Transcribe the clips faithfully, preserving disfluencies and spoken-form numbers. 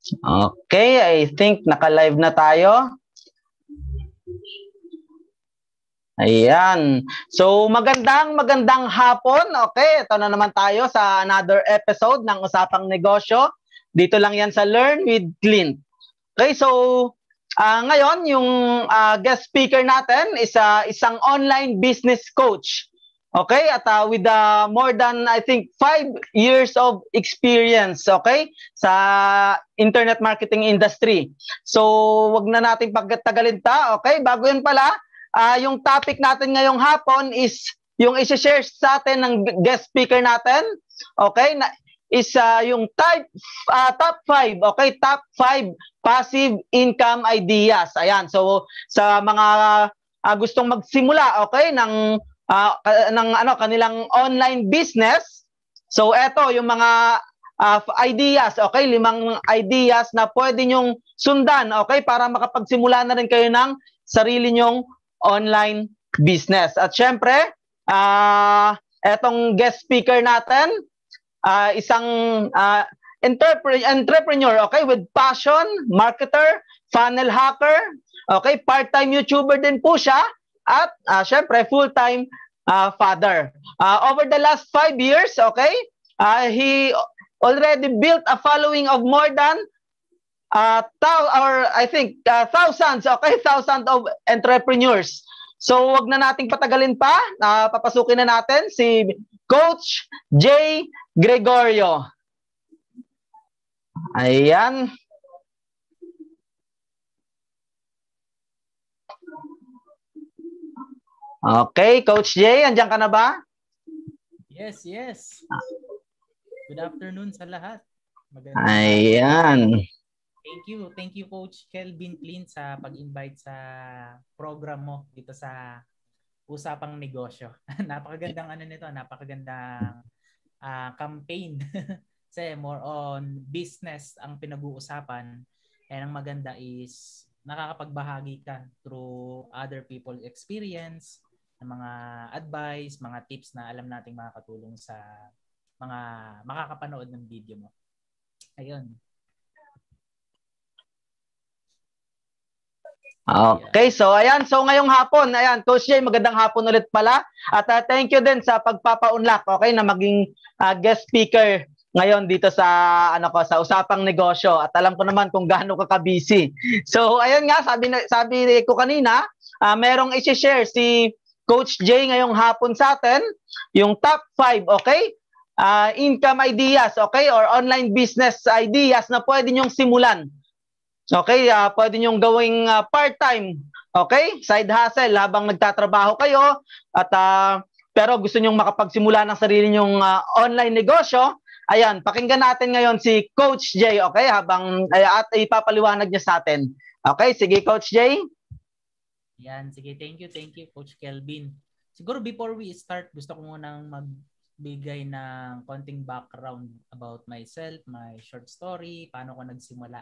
Okay, I think naka-live na tayo. Ayan. So, magandang magandang hapon. Okay, ito na naman tayo sa another episode ng Usapang Negosyo. Dito lang yan sa Learn with Clint. Okay, so uh, ngayon yung uh, guest speaker natin is uh, isang online business coach. Okay, at uh, with uh, more than I think five years of experience, okay, sa internet marketing industry. So, wag na natin pagtagalin ta, okay? Bago yun pala, uh, yung topic natin ngayong hapon is yung i-share sa atin ng guest speaker natin, okay? Na is uh, yung type uh, top five, okay? Top five passive income ideas. Ayan. So, sa mga uh, gustong magsimula, okay, ng uh, ng ano kanilang online business. So eto yung mga uh, ideas, okay? Limang ideas na pwede nyong sundan, okay? Para makapagsimula na rin kayo ng sarili nyong online business. At syempre, uh, etong guest speaker natin, uh, isang uh, entrepreneur, entrepreneur, okay? With passion, marketer, funnel hacker, okay? Part-time YouTuber din po siya. At uh, syempre, full-time uh, father. Uh, over the last five years, okay, uh, he already built a following of more than uh, thou or I think uh, thousands, okay, thousands of entrepreneurs. So, wag na nating patagalin pa. Uh, papasukin na natin si Coach J. Gregorio. Ayan. Okay, Coach Jay, andiyan ka na ba? Yes, yes. Good afternoon sa lahat. Magandang Ayan. Thank you. Thank you, Coach Kelvin, Clint, sa pag-invite sa program mo dito sa Usapang Negosyo. Napakagandang ano nito, napakagandang uh, campaign. Kasi more on business ang pinag-uusapan. And ang maganda is nakakapagbahagi ka through other people's experience, mga advice, mga tips na alam nating makakatulong sa mga makakapanood ng video mo. Ayun. Okay, so ayan, so ngayong hapon, ayan, Coach Jay, magandang hapon ulit pala. At uh, thank you din sa pagpapaunlak, okay, na maging uh, guest speaker ngayon dito sa ano ko sa Usapang Negosyo. At alam ko naman kung gaano ka ka-busy. So ayun nga, sabi na, sabi ko kanina, uh, merong i-share si Coach Jay ngayong hapon sa atin, yung top five, okay? Uh, income ideas, okay? Or online business ideas na pwede nyong simulan. Okay, uh, pwede nyong gawing uh, part-time, okay? Side hustle habang nagtatrabaho kayo at uh, pero gusto nyong makapagsimula ng sarili nyong uh, online negosyo. Ayan, pakinggan natin ngayon si Coach Jay, okay? Habang ay, at ipapaliwanag niya sa atin. Okay, sige Coach Jay. Yan, sige, thank you, thank you Coach Kelvin. Siguro before we start, gusto ko munang magbigay ng konting background about myself, my short story, paano ko nagsimula.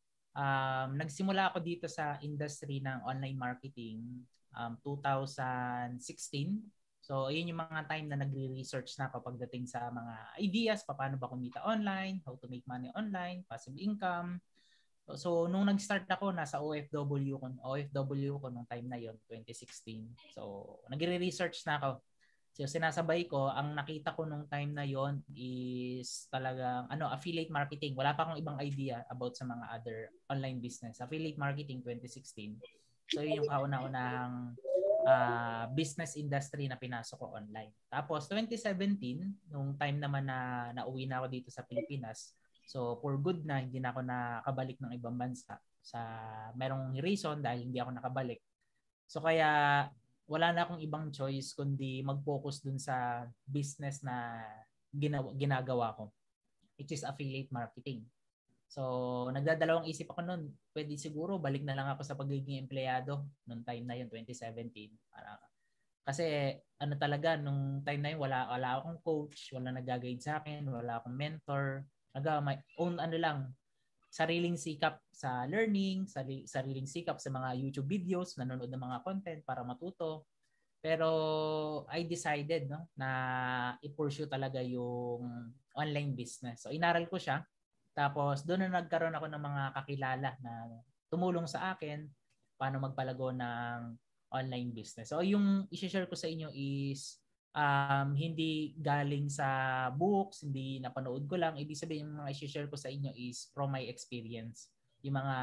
Um, nagsimula ako dito sa industry ng online marketing um, two thousand sixteen. So, ayun yung mga time na nagre-research na ako pagdating sa mga ideas, paano ba kumita online, how to make money online, passive income. So, so nung nag-start ako, nasa O F W ko, O F W ko nung time na yon, twenty sixteen. So, nagre-research na ako. So, sinasabay ko, ang nakita ko nung time na yon is talagang ano, affiliate marketing. Wala pa akong ibang idea about sa mga other online business. Affiliate marketing twenty sixteen. So, yun yung kauna-unahang uh, business industry na pinasok ko online. Tapos, twenty seventeen, nung time naman na nauwi na ako dito sa Pilipinas, so for good na, hindi na ako nakabalik ng ibang bansa sa merong reason dahil hindi ako nakabalik. So, kaya wala na akong ibang choice kundi mag-focus dun sa business na ginawa, ginagawa ko, which is affiliate marketing. So, nagdadalawang isip ako noon, pwede siguro balik na lang ako sa pagiging empleyado noong time na yun, twenty seventeen. Para, kasi ano talaga, nung time na yun, wala, wala akong coach, wala nag-guide sa akin, wala akong mentor. Naga, my own ano lang, sariling sikap sa learning, sarili, sariling sikap sa mga YouTube videos, nanonood ng mga content para matuto. Pero I decided no, na i-pursue talaga yung online business. So inaral ko siya. Tapos doon na nagkaroon ako ng mga kakilala na tumulong sa akin paano magpalago ng online business. So yung i-share ko sa inyo is um, hindi galing sa books, hindi napanood ko lang. Ibig sabihin yung mga i-share ko sa inyo is from my experience. Yung mga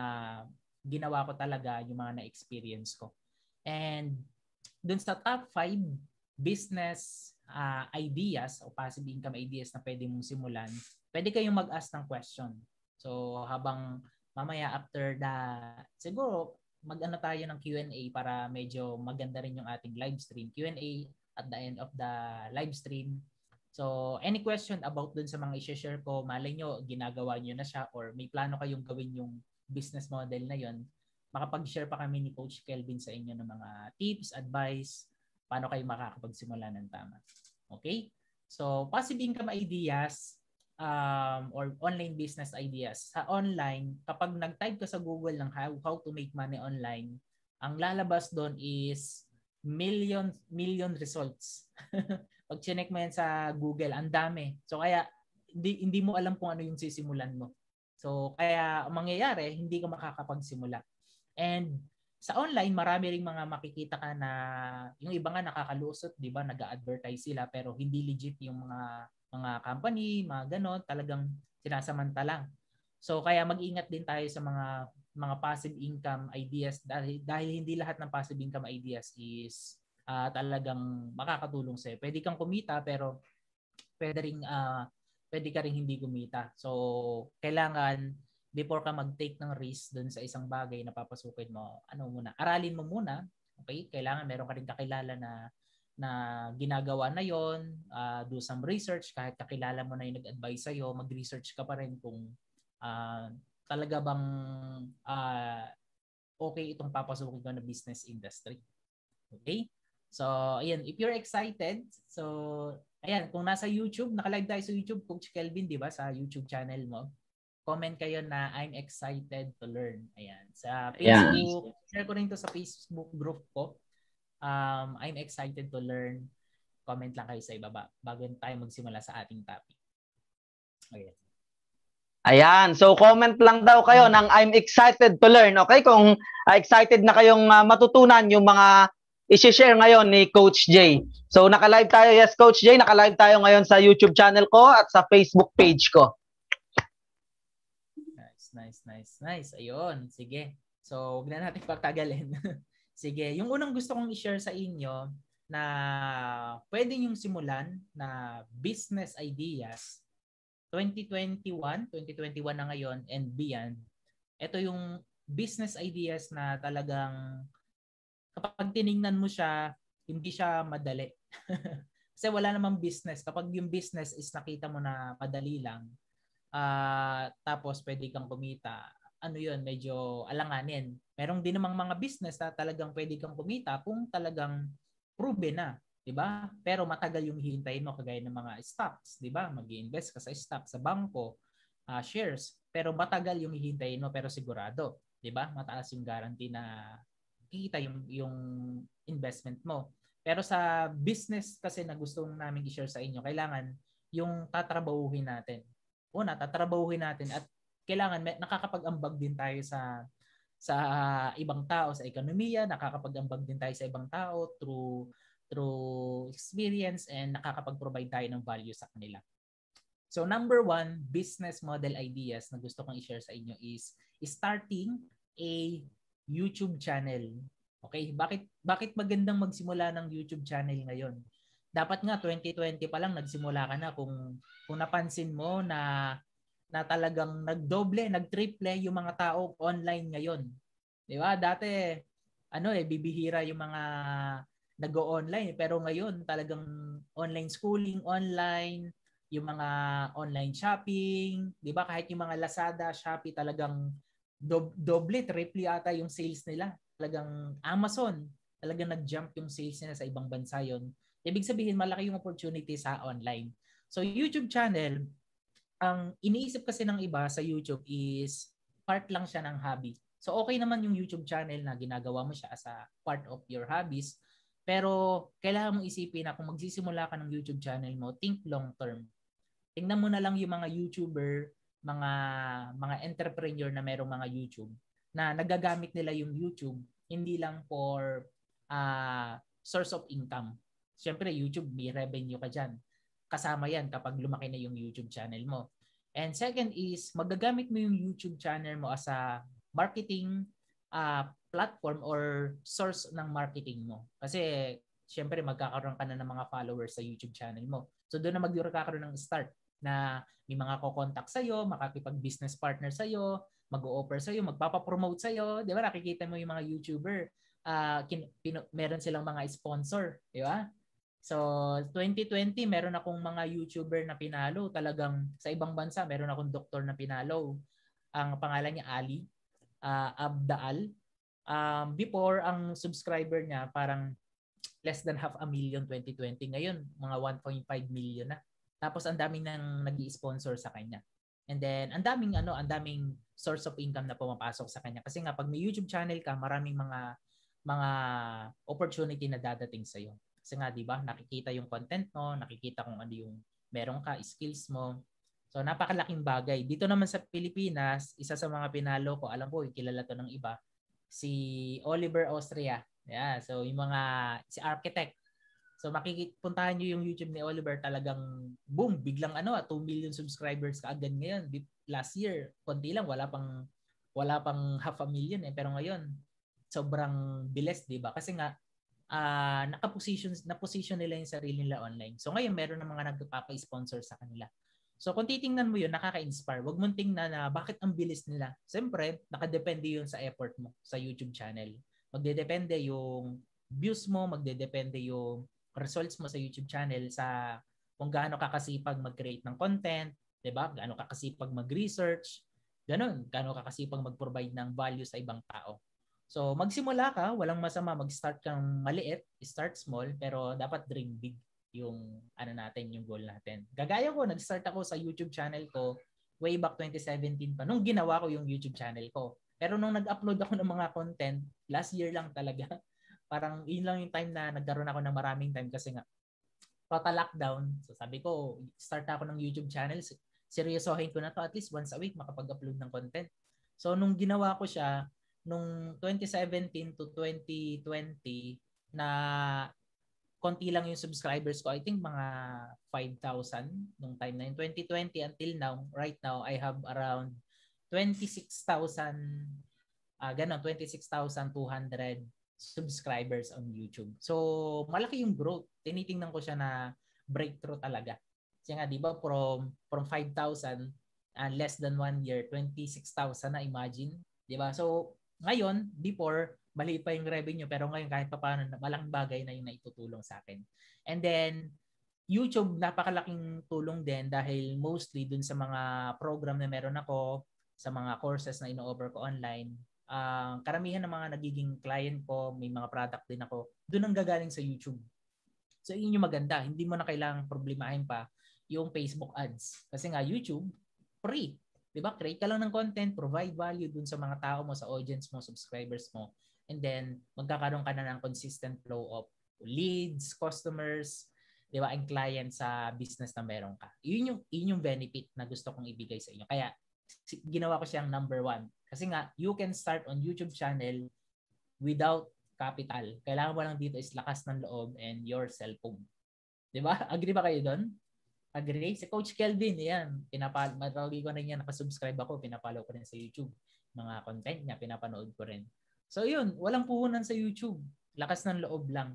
ginawa ko talaga, yung mga na-experience ko. And dun sa top five business uh, ideas o passive income ideas na pwede mong simulan, pwede kayong mag-ask ng question. So habang mamaya after the, siguro mag-ano tayo ng Q and A para medyo maganda rin yung ating live stream. Q and A at the end of the live stream. So any question about dun sa mga i-share ko, malay nyo, ginagawa nyo na siya or may plano kayong gawin yung business model na yon, makapag-share pa kami ni Coach Kelvin sa inyo ng mga tips, advice, paano kayo makakapagsimula ng tama. Okay? So, passive income ideas um, or online business ideas. Sa online, kapag nag-type ka sa Google ng how, how to make money online, ang lalabas doon is million million results. Pag chinek mo yan sa Google, ang dami. So, kaya hindi, hindi mo alam kung ano yung sisimulan mo. So, kaya ang mangyayari, hindi ka makakapagsimula. And sa online, marami ring mga makikita ka na yung iba nga nakakalusot, 'di ba? Nag-a-advertise sila pero hindi legit yung mga mga company, mga ganon, talagang sinasamantala. So kaya mag-ingat din tayo sa mga mga passive income ideas dahil dahil hindi lahat ng passive income ideas is uh, talagang makakatulong sa'yo. Pwede kang kumita pero pwede ring uh, pwede ka ring hindi kumita. So kailangan before ka mag-take ng risk dun sa isang bagay na papasukin mo, ano muna, aralin mo muna, okay? Kailangan meron ka rin kakilala na na ginagawa na yon, uh, do some research, kahit kakilala mo na yung nag-advise sa'yo, mag-research ka pa rin kung uh, talaga bang uh, okay itong papasukin ko na business industry. Okay? So, ayan, if you're excited, so, ayan, kung nasa YouTube, naka-live tayo sa YouTube, Coach Kelvin, di ba, sa YouTube channel mo, comment kayo na I'm excited to learn. Ayan. Sa Facebook, yeah. Share ko rin to sa Facebook group ko. Um, I'm excited to learn. Comment lang kayo sa ibaba bago tayo magsimula sa ating topic. Okay. Ayan. So, comment lang daw kayo ng I'm excited to learn. Okay? Kung uh, excited na kayong uh, matutunan yung mga i-share ngayon ni Coach Jay. So, naka-live tayo. Yes, Coach Jay. Naka-live tayo ngayon sa YouTube channel ko at sa Facebook page ko. Nice, nice, nice. Ayun, sige. So, huwag na natin pagtagalin. Sige, yung unang gusto kong i-share sa inyo na pwede yung simulan na business ideas twenty twenty-one, twenty twenty-one na ngayon and beyond. Ito yung business ideas na talagang kapag tiningnan mo siya, hindi siya madali. Kasi wala namang business. Kapag yung business is nakita mo na madali lang, Uh, tapos pwede kang kumita, ano yun, medyo alanganin. Merong din namang mga business na talagang pwede kang kumita kung talagang proven na, di ba? Pero matagal yung hihintayin mo, kagaya ng mga stocks, di ba? Mag-i-invest ka sa stocks, sa bangko, uh, shares, pero matagal yung hihintayin mo, pero sigurado, di ba? Mataas yung guarantee na kikita yung, yung investment mo. Pero sa business kasi na gusto namin i-share sa inyo, kailangan yung tatrabahuhin natin. Una, tatrabahuhin natin at kailangan may, nakakapag-ambag din tayo sa sa uh, ibang tao, sa ekonomiya, nakakapag-ambag din tayo sa ibang tao through through experience and nakakapag-provide tayo ng value sa kanila. So number one, business model ideas na gusto kong i-share sa inyo is starting a YouTube channel. Okay? Bakit bakit magandang magsimula ng YouTube channel ngayon? Dapat nga twenty twenty pa lang nagsimula ka na kung kung napansin mo na na talagang nagdoble, nagtriple yung mga tao online ngayon. 'Di ba? Dati ano eh bibihira yung mga nag-o-online pero ngayon talagang online schooling, online, yung mga online shopping, 'di ba? Kahit yung mga Lazada, Shopee talagang do- doble, triple ata yung sales nila. Talagang Amazon, talagang nag-jump yung sales nila sa ibang bansa yon. Ibig sabihin, malaki yung opportunity sa online. So, YouTube channel, ang iniisip kasi ng iba sa YouTube is part lang siya ng hobby. So, okay naman yung YouTube channel na ginagawa mo siya as a part of your hobbies. Pero, kailangan mong isipin na kung magsisimula ka ng YouTube channel mo, think long term. Tingnan mo na lang yung mga YouTuber, mga mga entrepreneur na merong mga YouTube na nagagamit nila yung YouTube hindi lang for uh, source of income. Siyempre, YouTube, may revenue ka dyan. Kasama yan kapag lumaki na yung YouTube channel mo. And second is, magagamit mo yung YouTube channel mo as a marketing uh, platform or source ng marketing mo. Kasi, siyempre, magkakaroon ka na ng mga followers sa YouTube channel mo. So, doon na magkakaroon ng start na may mga kokontak sa'yo, makakipag-business partner sa'yo, mag-o-offer sa'yo, magpapapromote sa'yo. Di ba? Nakikita mo yung mga YouTuber, uh, kin- pino- meron silang mga sponsor. Di ba? So, twenty twenty, meron akong mga YouTuber na pinalo. Talagang sa ibang bansa, meron akong doktor na pinalo. Ang pangalan niya Ali, uh, Abdaal. Um, before, ang subscriber niya parang less than half a million twenty twenty. Ngayon, mga one point five million na. Tapos, ang daming nang nag-i-sponsor sa kanya. And then, ang daming, ano, ang daming source of income na pumapasok sa kanya. Kasi nga, pag may YouTube channel ka, maraming mga mga opportunity na dadating sa'yo. Kasi nga, di ba, nakikita yung content mo, nakikita kung ano yung meron ka, skills mo. So, napakalaking bagay. Dito naman sa Pilipinas, isa sa mga pinalo ko, alam ko, kilala to ng iba, si Oliver Austria. Yeah, so yung mga, si architect. So, makikipuntahan nyo yung YouTube ni Oliver, talagang boom, biglang ano, two million subscribers kaagad ngayon. Last year, konti lang, wala pang, wala pang half a million eh. Pero ngayon, sobrang bilis, di ba? Kasi nga, uh, naka-position, na-position nila yung sarili nila online. So ngayon, meron ng mga nagpapa-sponsor sa kanila. So kung titingnan mo yun, nakaka-inspire. Huwag mong tingnan na bakit ang bilis nila. Siyempre, nakadepende yun sa effort mo sa YouTube channel. Magdedepende yung views mo, magdedepende yung results mo sa YouTube channel sa kung gaano ka kasipag mag-create ng content, di ba? Gaano ka kasipag mag-research, ganun. Gaano ka kasipag mag-provide ng value sa ibang tao. So, magsimula ka, walang masama, mag-start kang maliit, start small, pero dapat dream big yung ano natin, yung goal natin. Gagaya ko, nag-start ako sa YouTube channel ko way back twenty seventeen pa, nung ginawa ko yung YouTube channel ko. Pero nung nag-upload ako ng mga content, last year lang talaga. Parang yun lang yung time na nagkaroon ako ng maraming time kasi nga, total lockdown. So sabi ko, start ako ng YouTube channel, seryosohin ko na to at least once a week makapag-upload ng content. So nung ginawa ko siya, nung twenty seventeen to twenty twenty na konti lang yung subscribers ko. I think mga five thousand nung time na yun. twenty twenty until now, right now, I have around twenty-six thousand, uh, ganun, twenty-six thousand two hundred subscribers on YouTube. So, malaki yung growth. Tinitingnan ko siya na breakthrough talaga. Kasi nga, di ba, from, from five thousand, uh, less than one year, twenty-six thousand na, imagine. Di ba? So, ngayon, before, maliit pa yung revenue, pero ngayon kahit pa paano, malaking bagay na yung naitutulong sa akin. And then, YouTube, napakalaking tulong din dahil mostly dun sa mga program na meron ako, sa mga courses na ino-offer ko online, uh, karamihan ng mga nagiging client ko, may mga product din ako, dun ang gagaling sa YouTube. So, yun yung maganda. Hindi mo na kailangang problemahin pa yung Facebook ads. Kasi nga, YouTube, free. Diba? Create ka lang ng content, provide value dun sa mga tao mo, sa audience mo, subscribers mo. And then, magkakaroon ka na ng consistent flow of leads, customers, di ba, and clients sa business na meron ka. Yun yung, yun yung benefit na gusto kong ibigay sa inyo. Kaya, ginawa ko siyang number one. Kasi nga, you can start on YouTube channel without capital. Kailangan mo lang dito is lakas ng loob and your cellphone. Di ba? Agree ba kayo doon? Agree? Si Coach Kelvin, yan. Pinapal matawag ko na niya, nakasubscribe ako, pinapalo ko rin sa YouTube. Mga content niya, pinapanood ko rin. So yun, walang puhunan sa YouTube. Lakas ng loob lang.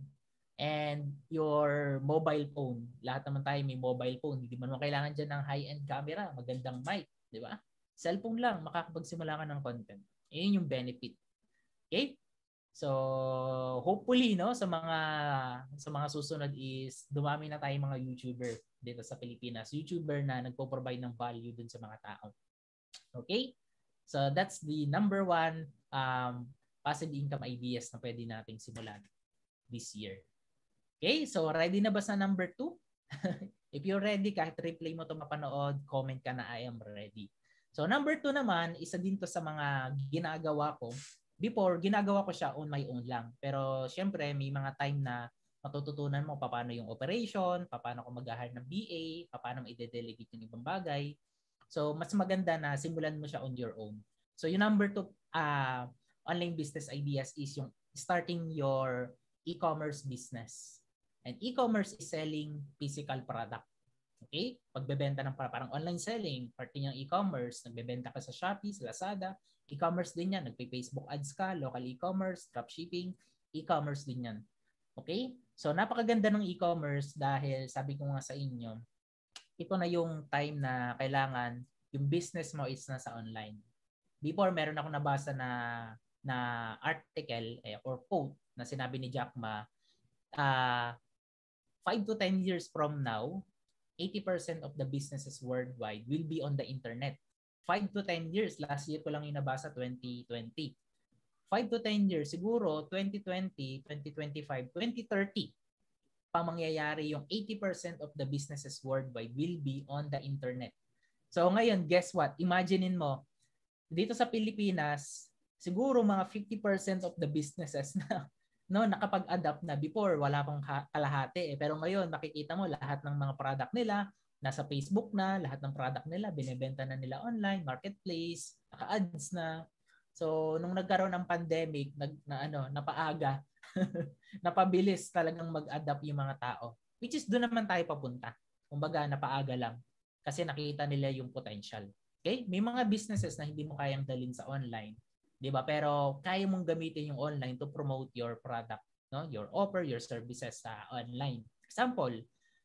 And your mobile phone. Lahat naman tayo may mobile phone. Hindi mo kailangan dyan ng high-end camera, magandang mic. Di ba? Cellphone lang, makakapagsimula ka ng content. Yun yung benefit. Okay? So, hopefully, no, sa mga sa mga susunod is dumami na tayong mga YouTuber dito sa Pilipinas. YouTuber na nagpo-provide ng value dun sa mga tao. Okay? So, that's the number one um, passive income ideas na pwede nating simulan this year. Okay? So, ready na ba sa number two? If you're ready, kahit replay mo ito mapanood, comment ka na I am ready. So, number two naman, isa din to sa mga ginagawa ko. Before, ginagawa ko siya on my own lang. Pero, syempre, may mga time na matututunan mo paano yung operation, paano ko mag-hire ng B A, paano mo i-delegate yung ibang bagay. So, mas maganda na simulan mo siya on your own. So, yung number two uh, online business ideas is yung starting your e-commerce business. And e-commerce is selling physical product. Okay? Pagbebenta ng parang online selling, party ng e-commerce, nagbebenta ka sa Shopee, sa Lazada, e-commerce din yan. Nagpe-Facebook ads ka, local e-commerce, dropshipping, e-commerce din yan. Okay? So, napakaganda ng e-commerce dahil sabi ko nga sa inyo, ito na yung time na kailangan yung business mo is nasa online. Before, meron ako nabasa na na article eh, or quote na sinabi ni Jack Ma, uh, five to ten years from now, eighty percent of the businesses worldwide will be on the internet. five to ten years, last year ko lang yung nabasa, twenty twenty. five to ten years, siguro twenty twenty, twenty twenty-five, twenty thirty, pa mangyayari yung eighty percent of the businesses worldwide will be on the internet. So ngayon, guess what? Imaginein mo, dito sa Pilipinas, siguro mga fifty percent of the businesses na no nakapag-adapt na. Before wala pang kalahati eh. Pero ngayon makikita mo lahat ng mga product nila nasa Facebook na, lahat ng product nila binebenta na nila online, marketplace, naka-ads na. So nung nagkaroon ng pandemic, nag na ano, napaaga, napabilis talagang mag-adapt yung mga tao. Which is doon naman tayo papunta. Kumbaga napaaga lang kasi nakita nila yung potential. Okay? May mga businesses na hindi mo kayang dalhin sa online, 'di ba? Pero kaya mong gamitin yung online to promote your product, no? Your offer, your services sa online. Example,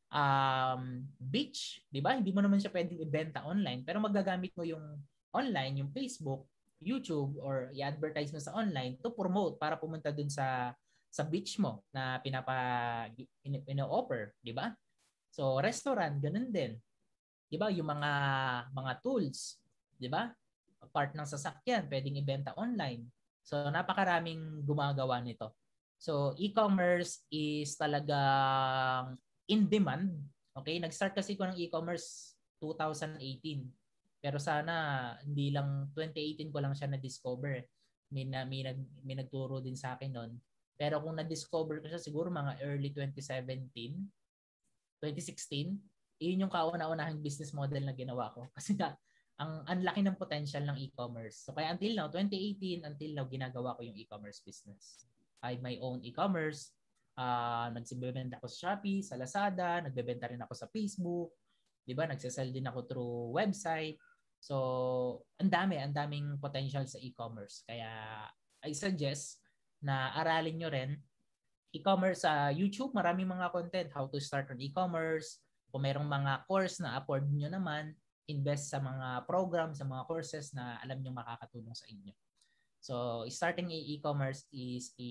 um beach, 'di ba? Hindi mo naman siya pwedeng ibenta online, pero magagamit mo yung online, yung Facebook, YouTube or i-advertise mo sa online to promote para pumunta dun sa sa beach mo na pinapa ino-offer, 'di ba? So restaurant ganun din. 'Di ba? Yung mga mga tools, 'di ba? Part ng sasakyan, pwedeng ibenta online. So napakaraming gumagawa nito. So e-commerce is talagang in demand. Okay? Nag-start kasi ko ng e-commerce twenty eighteen. Pero sana hindi lang twenty eighteen ko lang siya na-discover. May, na, may, nag, may nagturo din sa akin noon. Pero kung na-discover ko siya siguro mga early twenty seventeen, twenty sixteen, yun yung kauna-unahang business model na ginawa ko. Kasi nga, ang anlaki ng potential ng e-commerce. So kaya until now, twenty eighteen, until now, ginagawa ko yung e-commerce business. I have my own e-commerce. Uh, nagsibibenta ako sa Shopee, sa Lazada, nagbebenta rin ako sa Facebook. Diba? Nagsasell din ako through website. So, ang dami, ang daming potential sa e-commerce. Kaya, I suggest na aralin nyo rin e-commerce sa YouTube. Maraming mga content, how to start an e-commerce. Kung merong mga course na afford nyo naman, invest sa mga program, sa mga courses na alam nyo makakatulong sa inyo. So, starting a e-commerce is a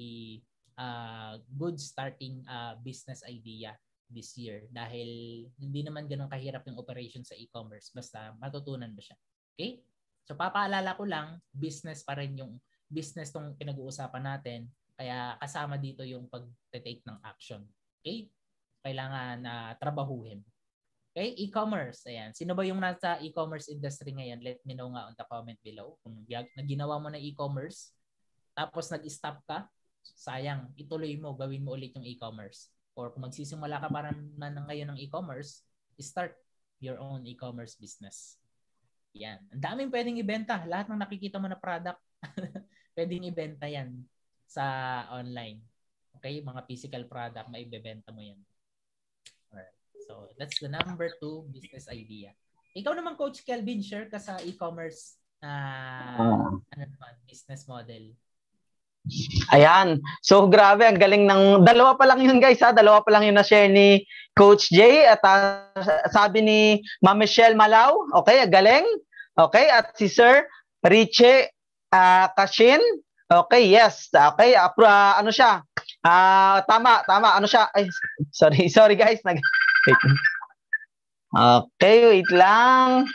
uh, good starting uh, business idea this year dahil hindi naman ganun kahirap yung operation sa e-commerce basta matutunan mo siya. Okay? So, papaalala ko lang, business pa rin yung business tong pinag-uusapan natin kaya kasama dito yung pag-take ng action. Okay? Kailangan na uh, trabahuhin. Okay, e-commerce. Ayan. Sino ba yung nasa e-commerce industry ngayon? Let me know nga on the comment below. Kung naginawa mo na e-commerce, tapos nag-stop ka, sayang, ituloy mo, gawin mo ulit yung e-commerce. Or kung magsisimula ka para na ngayon ng e-commerce, start your own e-commerce business. Yan. Ang daming pwedeng ibenta. Lahat ng nakikita mo na product, pwedeng ibenta yan sa online. Okay, mga physical product, maibebenta mo yan. Alright. So, that's the number two business idea. Ikaw naman, Coach Kelvin, share ka sa e-commerce uh, ano naman, business model. Ayan. So, grabe. Ang galing ng... Dalawa pa lang yun, guys. Ha? Dalawa pa lang yun na-share ni Coach Jay. At uh, sabi ni Ma'am Michelle Malaw. Okay, galing. Okay, at si Sir Richie uh, Kashin. Okay, yes. Okay, uh, uh, ano siya? Uh, tama, tama. Ano siya? Ay, sorry, sorry guys. Nag wait. Okay, wait lang.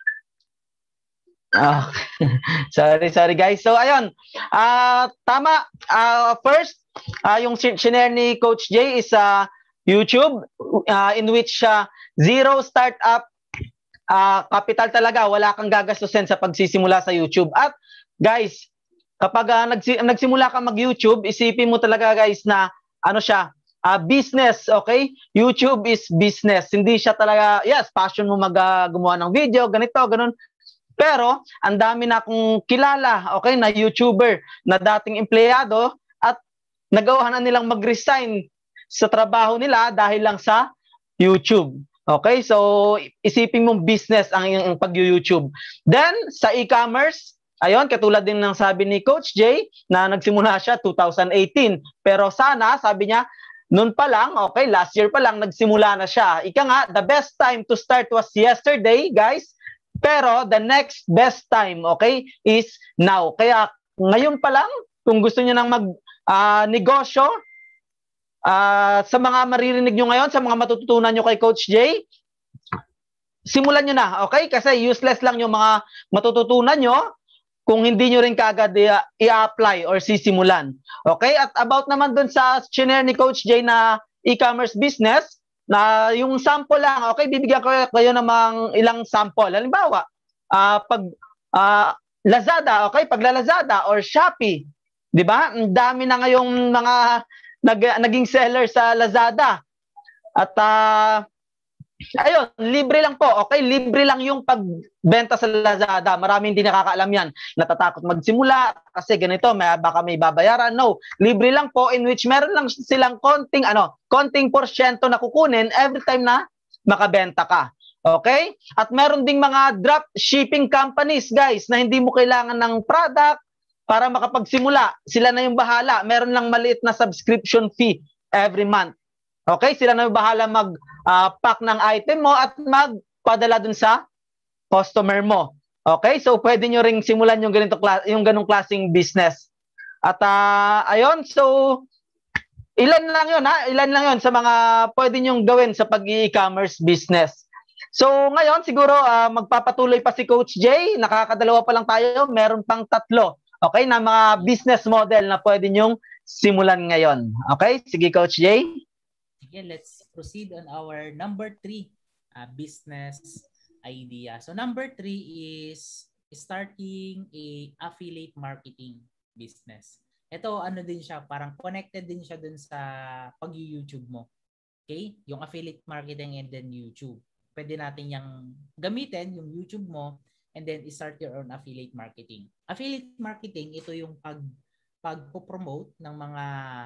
Oh, sorry, sorry guys. So, ayun. Uh, tama. Uh, first, uh, yung sinare ni Coach Jay is uh, YouTube uh, in which uh, zero startup uh, capital talaga. Wala kang gagastusin sa pagsisimula sa YouTube. At guys, kapag uh, nagsi- nagsimula ka mag-YouTube, isipin mo talaga guys na ano siya, uh, business, okay? YouTube is business. Hindi siya talaga, yes, passion mo mag uh, gumawa ng video, ganito, ganun. Pero, ang dami na akong kilala, okay, na YouTuber, na dating empleyado, at nagawa na nilang mag-resign sa trabaho nila dahil lang sa YouTube. Okay, so isipin mong business ang iyong pag-YouTube. Then, sa e-commerce, ayun, katulad din ng sabi ni Coach Jay, na nagsimula siya two thousand eighteen. Pero sana, sabi niya, noon pa lang, okay, last year pa lang, nagsimula na siya. Ika nga, the best time to start was yesterday, guys. Pero the next best time, okay, is now. Kaya ngayon pa lang, kung gusto niyo nang mag-negosyo, uh, Uh, sa mga maririnig nyo ngayon, sa mga matututunan nyo kay Coach Jay, simulan nyo na, okay? Kasi useless lang yung mga matututunan nyo kung hindi nyo rin kaagad i-apply or sisimulan. Okay? At about naman dun sa shinare ni Coach Jay na e-commerce business, na yung sample lang, okay? Bibigyan ko kayo ng ilang sample. Halimbawa, uh, pag uh, Lazada, okay? Pag Lazada or Shopee, di ba? Ang dami na ngayong mga Nag, naging seller sa Lazada. At uh, ayun, libre lang po. Okay, libre lang yung pagbenta sa Lazada. Maraming hindi nakakaalam yan. Natatakot magsimula kasi ganito, may, baka may babayaran. No, libre lang po in which meron lang silang konting, ano, konting porsyento na kukunin every time na makabenta ka. Okay? At meron ding mga drop shipping companies, guys, na hindi mo kailangan ng product para makapagsimula. Sila na yung bahala. Meron lang maliit na subscription fee every month. Okay? Sila na yung bahala mag-pack uh, ng item mo at magpadala dun sa customer mo. Okay? So, pwede nyo ring simulan yung, ganito, yung ganong klaseng business. At uh, ayun, so, ilan lang yun, ha? Ilan lang yun sa mga pwede nyong gawin sa pag-e-commerce business. So, ngayon, siguro, uh, magpapatuloy pa si Coach Jay. Nakakadalawa pa lang tayo. Meron pang tatlo. Okay, na mga business model na pwede nyong simulan ngayon. Okay, sige Coach Jay. Sige, let's proceed on our number three uh, business idea. So number three is starting a affiliate marketing business. Ito ano din siya, parang connected din siya dun sa pag-YouTube mo. Okay, yung affiliate marketing and then YouTube. Pwede natin yung gamitin, yung YouTube mo, and then start your own affiliate marketing. Affiliate marketing, ito yung pag pagpo-promote ng mga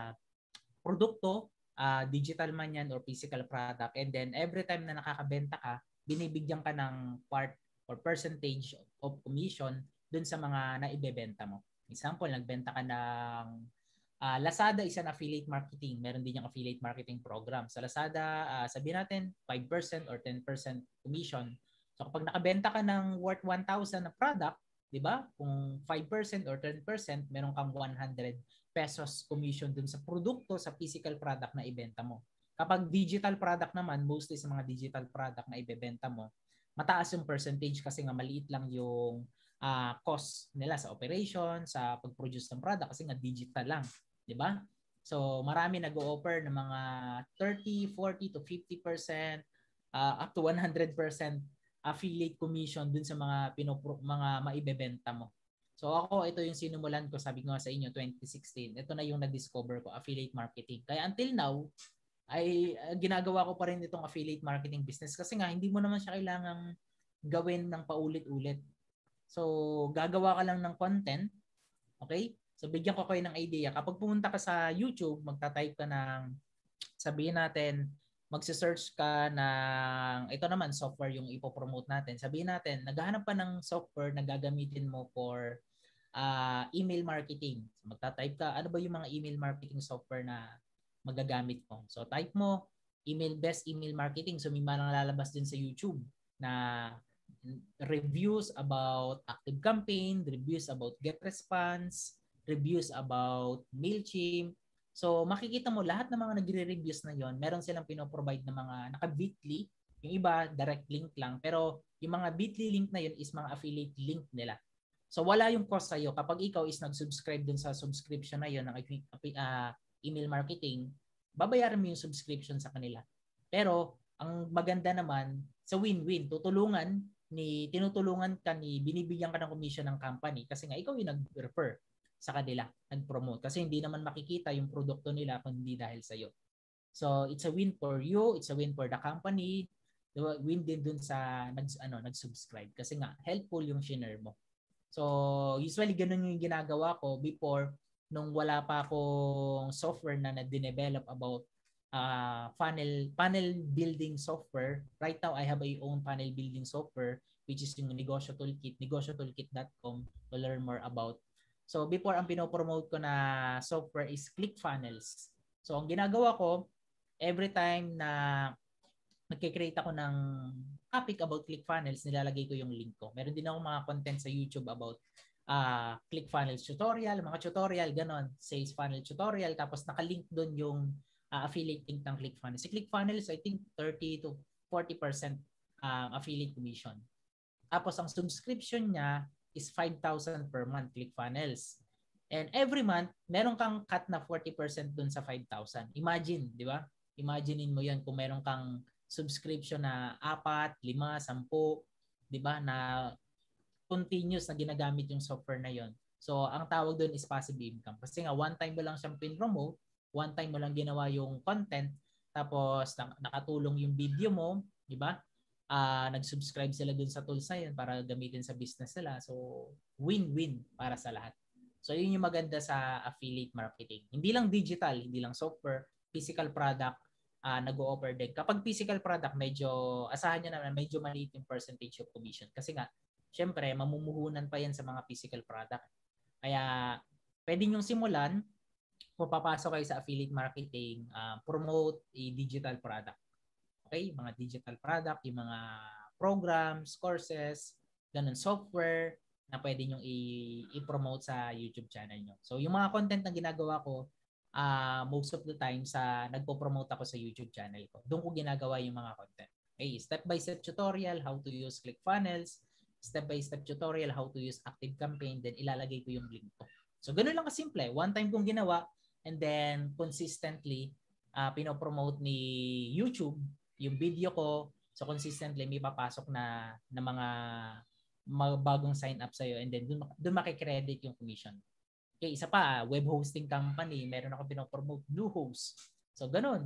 produkto, uh, digital man yan or physical product, and then every time na nakakabenta ka, binibigyan ka ng part or percentage of commission dun sa mga naibebenta mo. Example, nagbenta ka ng uh, Lazada is an affiliate marketing. Meron din yung affiliate marketing program. Sa Lazada, uh, sabihin natin five percent or ten percent commission. So kapag nakabenta ka ng worth one thousand na product, 'di ba? Kung five percent or ten percent, meron kang one hundred pesos commission dun sa produkto, sa physical product na ibenta mo. Kapag digital product naman, mostly sa mga digital product na ibebenta mo, mataas yung percentage kasi nga maliit lang yung uh, cost nila sa operation, sa pag-produce ng product kasi nga digital lang, 'di ba? So marami nag-o-offer ng mga thirty, forty to fifty percent uh, up to one hundred percent affiliate commission dun sa mga pinopro, mga maibebenta mo. So ako, ito yung sinumulan ko, sabi ko nga sa inyo, twenty sixteen. Ito na yung na-discover ko, affiliate marketing. Kaya until now, ay uh, ginagawa ko pa rin itong affiliate marketing business kasi nga hindi mo naman siya kailangang gawin ng paulit-ulit. So gagawa ka lang ng content, okay? So bigyan ko kayo ng idea. Kapag pumunta ka sa YouTube, magta-type ka ng, sabihin natin, magse-search ka ng, ito naman, software yung ipopromote natin. Sabihin natin, naghahanap ka ng software na gagamitin mo for uh, email marketing. So, magta-type ka, ano ba yung mga email marketing software na magagamit mo? So type mo, email best email marketing. So may mga lalabas din sa YouTube na reviews about active campaign, reviews about get response, reviews about MailChimp. So makikita mo lahat ng mga nagre-reviews na yon, meron silang pino-provide na mga naka-bitly, yung iba direct link lang, pero yung mga bitly link na yon is mga affiliate link nila. So wala yung cost sa iyo kapag ikaw is nag-subscribe dun sa subscription na yon ng uh, email marketing, babayaran mo yung subscription sa kanila. Pero ang maganda naman sa win-win, tutulungan ni tinutulungan ka ni binibigyan ka ng commission ng company kasi nga ikaw yung nag-refer sa kanila, nag-promote. Kasi hindi naman makikita yung produkto nila kung hindi dahil sa'yo. So it's a win for you, it's a win for the company, win din dun sa nag ano nag-subscribe kasi nga helpful yung share mo. So usually ganun yung ginagawa ko before nung wala pa akong software na na-develop about uh, funnel funnel building software. Right now I have a own funnel building software which is yung Negosyo Toolkit, negosyo toolkit dot com to learn more about. So before ang pinopromote ko na software is ClickFunnels. So ang ginagawa ko every time na nagke-create ako ng topic about ClickFunnels, nilalagay ko yung link ko. Meron din ako mga content sa YouTube about uh, ClickFunnels tutorial, mga tutorial, ganon, sales funnel tutorial, tapos nakalink doon yung uh, affiliate link ng ClickFunnels. Si ClickFunnels, I think thirty to forty percent uh, affiliate commission. Tapos ang subscription niya is five thousand per month ClickFunnels. And every month, meron kang cut na forty percent dun sa five thousand. Imagine, di ba? Imaginein mo yan kung meron kang subscription na apat, lima, sampu, di ba? Na continuous na ginagamit yung software na yon. So, ang tawag doon is passive income. Kasi nga, one time mo lang siyang pin-promote, one time mo lang ginawa yung content, tapos nakatulong yung video mo, di ba? Uh, nag-subscribe sila dun sa tools na yun para gamitin sa business nila. So, win-win para sa lahat. So, yun yung maganda sa affiliate marketing. Hindi lang digital, hindi lang software, physical product, uh, nag-o-offer din. Kapag physical product, medyo, asahan nyo naman, medyo maliit yung percentage of commission. Kasi nga, syempre, mamumuhunan pa yan sa mga physical product. Kaya, pwede nyo simulan, kung papasok kayo sa affiliate marketing, uh, promote a digital product. Okay? Mga digital product, yung mga programs, courses, ganun, software, na pwede nyo i- i-promote sa YouTube channel nyo. So, yung mga content na ginagawa ko, uh, most of the time, sa nagpo-promote ako sa YouTube channel ko. Doon ko ginagawa yung mga content. Okay, step-by-step tutorial, how to use ClickFunnels, step-by-step tutorial, how to use ActiveCampaign, then ilalagay ko yung link ko. So, ganun lang kasimple. One time kong ginawa, and then consistently, uh, pinopromote ni YouTube yung video ko. So, consistently, may papasok na, na mga bagong sign up sa'yo and then doon, doon makikredit yung commission. Okay, isa pa, web hosting company, meron ako pinopromote, Bluehost. So, ganun.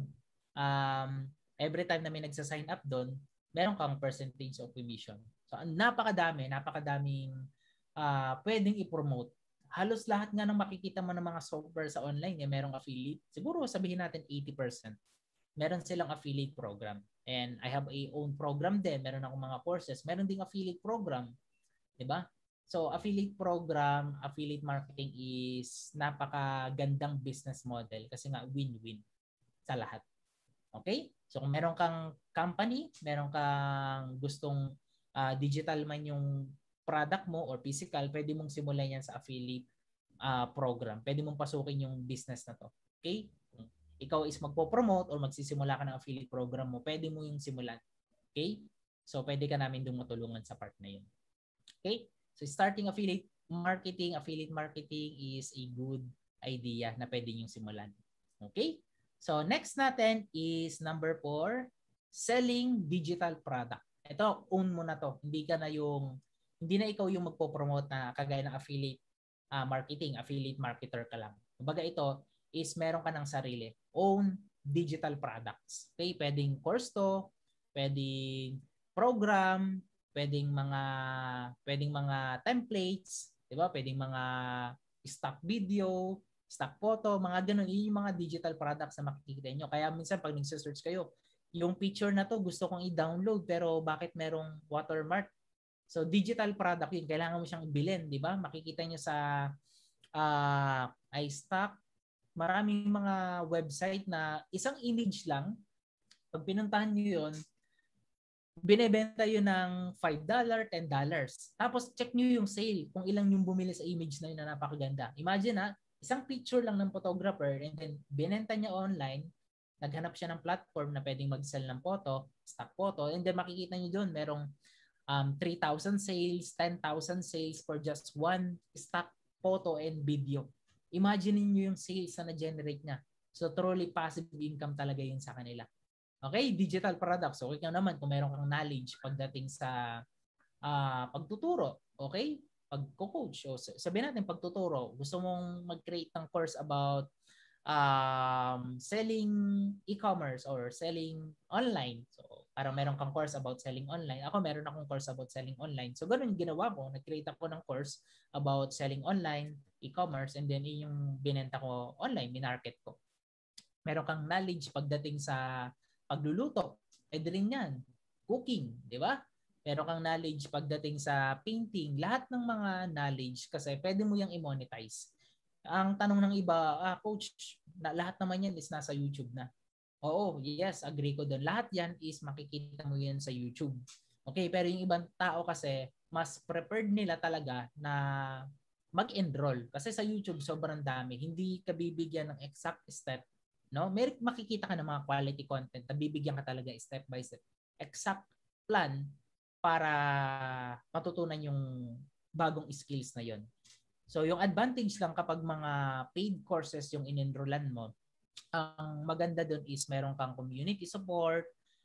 Um, every time na may nagsa-sign up doon, meron kang percentage of commission. So, napakadami, napakadaming uh, pwedeng i-promote. Halos lahat nga ng makikita mo ng mga software sa online, eh, merong affiliate. Siguro sabihin natin eighty percent. Meron silang affiliate program. And I have a own program din. Meron akong mga courses. Meron ding affiliate program. Diba? So, affiliate program, affiliate marketing is napakagandang business model kasi nga win-win sa lahat. Okay? So, kung meron kang company, meron kang gustong uh, digital man yung product mo or physical, pwede mong simulan yan sa affiliate uh, program. Pwede mong pasukin yung business na to. Okay? Kung ikaw is magpo-promote or magsisimula ka ng affiliate program mo, pwede mo yung simulan. Okay? So, pwede ka namin dung matulungan sa part na yun. Okay? So, starting affiliate marketing, affiliate marketing is a good idea na pwede nyo simulan. Okay? So, next natin is number four, selling digital product. Ito, own mo na to. Hindi ka na yung, hindi na ikaw yung magpo-promote na kagaya ng affiliate uh, marketing, affiliate marketer ka lang. Kumbaga ito is meron ka ng sarili. Own digital products. Okay? Pwedeng course to, pwedeng program, pwedeng mga pwedeng mga templates, 'di ba? Pwedeng mga stock video, stock photo, mga ganun. Yun yung mga digital products na makikita niyo. Kaya minsan pag nagse-search kayo, yung picture na to gusto kong i-download pero bakit merong watermark? So digital product yun, kailangan mo siyang ibilin, 'di ba? Makikita niyo sa uh, iStock, maraming mga website na isang image lang, pag pinuntahan niyo yun, binebenta yun ng five dollars, ten dollars. Tapos check nyo yung sale kung ilang yung bumili sa image na yun na napakaganda. Imagine ha, isang picture lang ng photographer and then binenta niya online, naghanap siya ng platform na pwedeng mag-sell ng photo, stock photo, and then makikita nyo doon merong um, three thousand sales, ten thousand sales for just one stock photo and video. Imagine niyo yung sales na na-generate niya. So truly passive income talaga yun sa kanila. Okay, digital products. So, ikaw naman kung meron kang knowledge pagdating sa uh, pagtuturo, okay? Pagko-coach, o sabihin natin pagtuturo, gusto mong mag-create ng course about um, selling e-commerce or selling online. So, parang meron kang course about selling online. Ako, meron akong course about selling online. So, ganun yung ginawa ko. Nag-create ako ng course about selling online, e-commerce, and then yun yung binenta ko online, minarket ko. Meron kang knowledge pagdating sa pagluluto. Pwede rin yan. Cooking, di ba? Meron kang knowledge pagdating sa painting. Lahat ng mga knowledge kasi pwede mo yung i-monetize. Ang tanong ng iba, ah, coach, na lahat naman yan is nasa YouTube na. Oo, yes, agree ko doon. Lahat yan is makikita mo yan sa YouTube. Okay, pero yung ibang tao kasi, mas prepared nila talaga na mag-enroll. Kasi sa YouTube, sobrang dami. Hindi ka bibigyan ng exact step. No? May makikita ka ng mga quality content na bibigyan ka talaga step by step. Exact plan para matutunan yung bagong skills na yon. So yung advantage lang kapag mga paid courses yung in-enrollan mo, ang maganda doon is meron kang community support,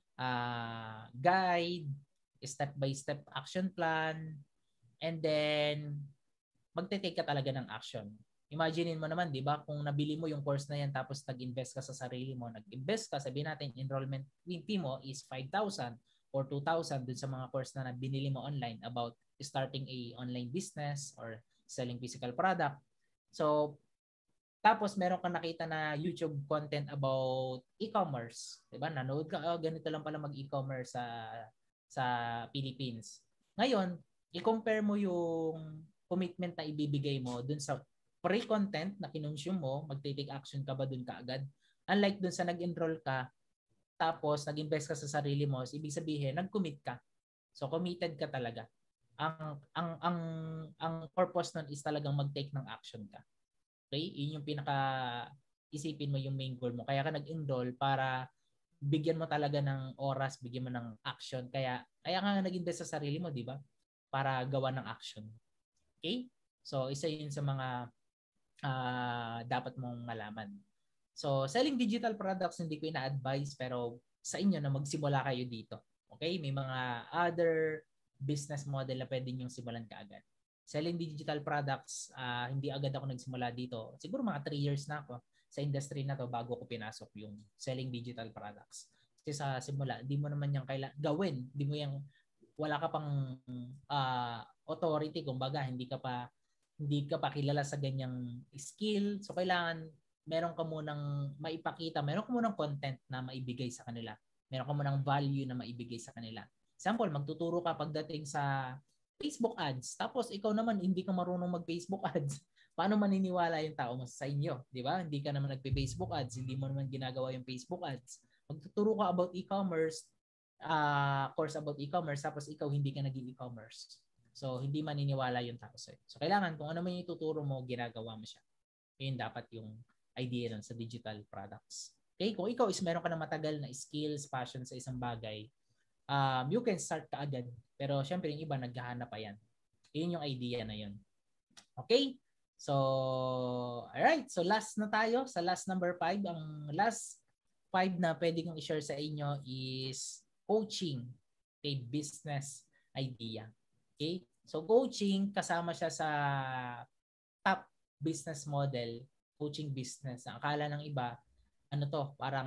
uh, guide, step-by-step action plan, and then magte-take ka talaga ng action. Imaginein mo naman, di ba, kung nabili mo yung course na yan tapos nag-invest ka sa sarili mo, nag-invest ka, sabihin natin enrollment fee mo is five thousand or two thousand dun sa mga course na binili mo online about starting a online business or selling physical product. So, tapos meron kang nakita na YouTube content about e-commerce. Diba? Nanood ka, oh, ganito lang pala mag-e-commerce sa sa Philippines. Ngayon, i-compare mo yung commitment na ibibigay mo dun sa free content na kinonsume mo, magte-take action ka ba dun kaagad? Unlike dun sa nag-enroll ka, tapos nag-invest ka sa sarili mo, so ibig sabihin, nag-commit ka. So committed ka talaga. Ang ang ang ang purpose nun is talagang mag-take ng action ka. Okay? Yun yung pinaka isipin mo yung main goal mo. Kaya ka nag-enroll para bigyan mo talaga ng oras, bigyan mo ng action. Kaya kaya nga nag-invest sa sarili mo, di ba? Para gawa ng action. Okay? So, isa yun sa mga uh, dapat mong malaman. So, selling digital products, hindi ko ina-advise, pero sa inyo na magsimula kayo dito. Okay? May mga other business model na pwede nyo simulan kaagad. Selling digital products, uh, hindi agad ako nagsimula dito. Siguro mga three years na ako sa industry na to bago ko pinasok yung selling digital products. Kasi sa simula, di mo naman yung kailangan gawin. Di mo yung wala ka pang uh, authority, kumbaga, hindi ka pa hindi ka pa kilala sa ganyang skill. So, kailangan meron ka munang maipakita, meron ka munang content na maibigay sa kanila. Meron ka munang value na maibigay sa kanila. Example, magtuturo ka pagdating sa Facebook ads. Tapos, ikaw naman, hindi ka marunong mag-Facebook ads. Paano maniniwala yung tao mo sa inyo? Di ba? Hindi ka naman nagpe-Facebook ads. Hindi mo naman ginagawa yung Facebook ads. Magtuturo ka about e-commerce, uh, course about e-commerce, tapos ikaw hindi ka nag-e-commerce. So, hindi maniniwala yung tao sa'yo. So, kailangan kung ano man yung ituturo mo, ginagawa mo siya. Yun dapat yung idea nun sa digital products. Okay? Kung ikaw is meron ka na matagal na skills, passion sa isang bagay, um, you can start ka agad. Pero, syempre, yung iba, naghahanap pa yan. Yun yung idea na yun. Okay? So, alright. So, last na tayo. Sa last number five. Ang last five na pwede kong i-share sa inyo is coaching. Okay? Business idea. Okay? So coaching kasama siya sa top business model, coaching business. Ang akala ng iba, ano to, parang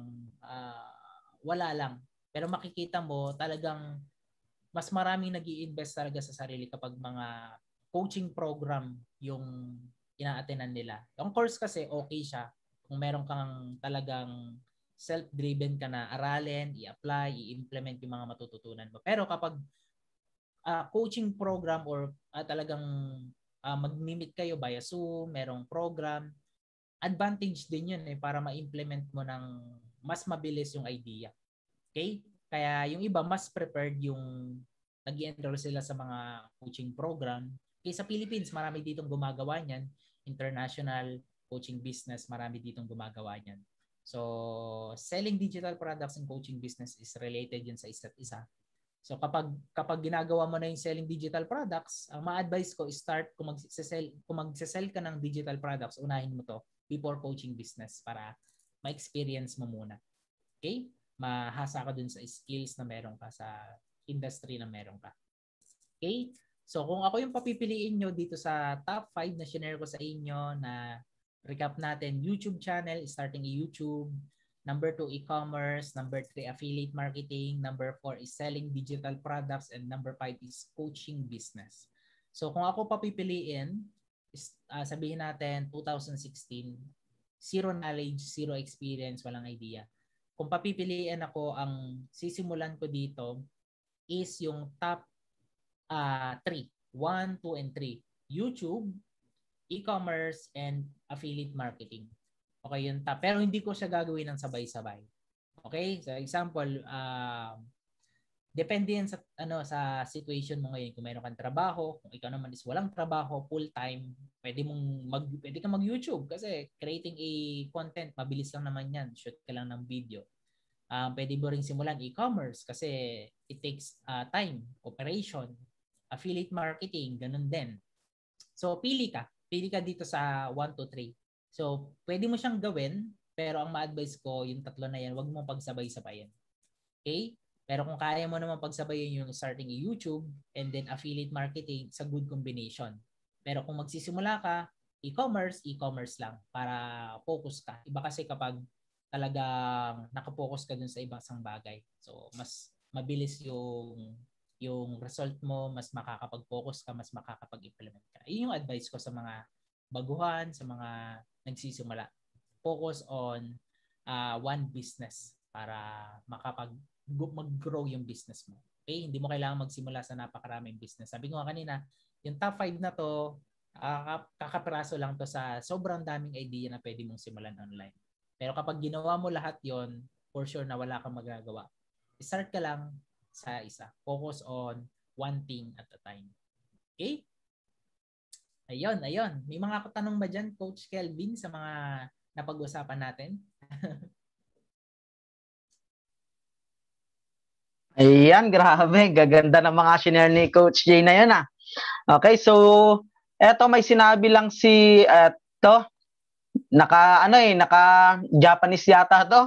uh, wala lang. Pero makikita mo talagang mas maraming nag-i-invest talaga sa sarili kapag mga coaching program yung ina-attenan nila. Yung course kasi okay siya kung meron kang talagang self-driven ka na aralin, i-apply, i-implement yung mga matututunan mo. Pero kapag uh, coaching program or uh, talagang uh, mag-meet kayo via Zoom, merong program, advantage din yun eh para ma-implement mo ng mas mabilis yung idea. Okay? Kaya yung iba mas prepared yung nag-enroll sila sa mga coaching program. Okay, sa Philippines, marami ditong gumagawa niyan. International coaching business, marami ditong gumagawa niyan. So, selling digital products and coaching business is related yun sa isa't isa. So kapag kapag ginagawa mo na yung selling digital products, ang ma-advise ko is start kung mag-sell kung mag-sell ka ng digital products, unahin mo to before coaching business para ma-experience mo muna. Okay? Mahasa ka dun sa skills na meron ka sa industry na meron ka. Okay? So kung ako yung papipiliin nyo dito sa top five na shinare ko sa inyo na recap natin, YouTube channel, starting a YouTube. Number two, e-commerce. Number three, affiliate marketing. Number four is selling digital products. And number five is coaching business. So kung ako papipiliin, is, uh, sabihin natin two thousand sixteen, zero knowledge, zero experience, walang idea. Kung papipiliin ako, ang sisimulan ko dito is yung top uh, three. one, two, and three. YouTube, e-commerce, and affiliate marketing. Okay, yun top. Pero hindi ko siya gagawin ng sabay-sabay. Okay? So example, uh, depende yan sa, ano, sa situation mo ngayon. Kung meron kang trabaho, kung ikaw naman is walang trabaho, full-time, pwede mong mag, pwede kang mag-YouTube kasi creating a content, mabilis lang naman yan. Shoot ka lang ng video. Um, pwede mo rin simulan e-commerce kasi it takes uh, time, operation, affiliate marketing, ganun din. So, pili ka. Pili ka dito sa one, two, three. So, pwede mo siyang gawin, pero ang ma-advise ko, yung tatlo na yan, wag mong pagsabay-sabayin. Okay? Pero kung kaya mo naman pagsabayin yung starting YouTube and then affiliate marketing, it's a good combination. Pero kung magsisimula ka, e-commerce, e-commerce lang para focus ka. Iba kasi kapag talagang nakapokus ka dun sa ibang isang bagay. So, mas mabilis yung yung result mo, mas makakapag-focus ka, mas makakapag-implement ka. Yun yung advice ko sa mga baguhan, sa mga nagsisimula. Focus on uh, one business para makapag mag-grow yung business mo. Okay? Hindi mo kailangan magsimula sa napakaraming business. Sabi ko nga kanina, yung top five na to, uh, kakapiraso lang to sa sobrang daming idea na pwede mong simulan online. Pero kapag ginawa mo lahat yon, for sure na wala kang magagawa. Start ka lang sa isa. Focus on one thing at a time. Okay? Ayun, ayun. May mga katanong ba dyan, Coach Kelvin, sa mga napag-usapan natin? Ayan, grabe. Gaganda ng mga shinare ni Coach Jay na yun ah. Okay, so eto may sinabi lang si eto naka ano eh, naka Japanese yata to.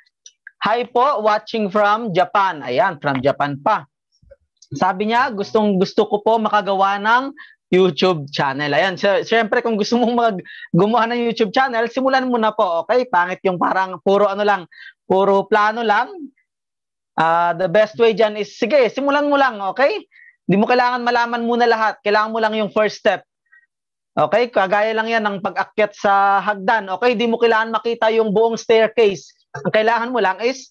Hi po, watching from Japan. Ayan, from Japan pa. Sabi niya, gustong gusto ko po makagawa ng YouTube channel. Ayan, so, syempre kung gusto mong mag gumawa ng YouTube channel, simulan mo na po, okay? Pangit yung parang puro ano lang, puro plano lang. Uh, the best way dyan is, sige, simulan mo lang, okay? Hindi mo kailangan malaman muna lahat. Kailangan mo lang yung first step. Okay? Kagaya lang yan ng pag-akyat sa hagdan. Okay? Hindi mo kailangan makita yung buong staircase. Ang kailangan mo lang is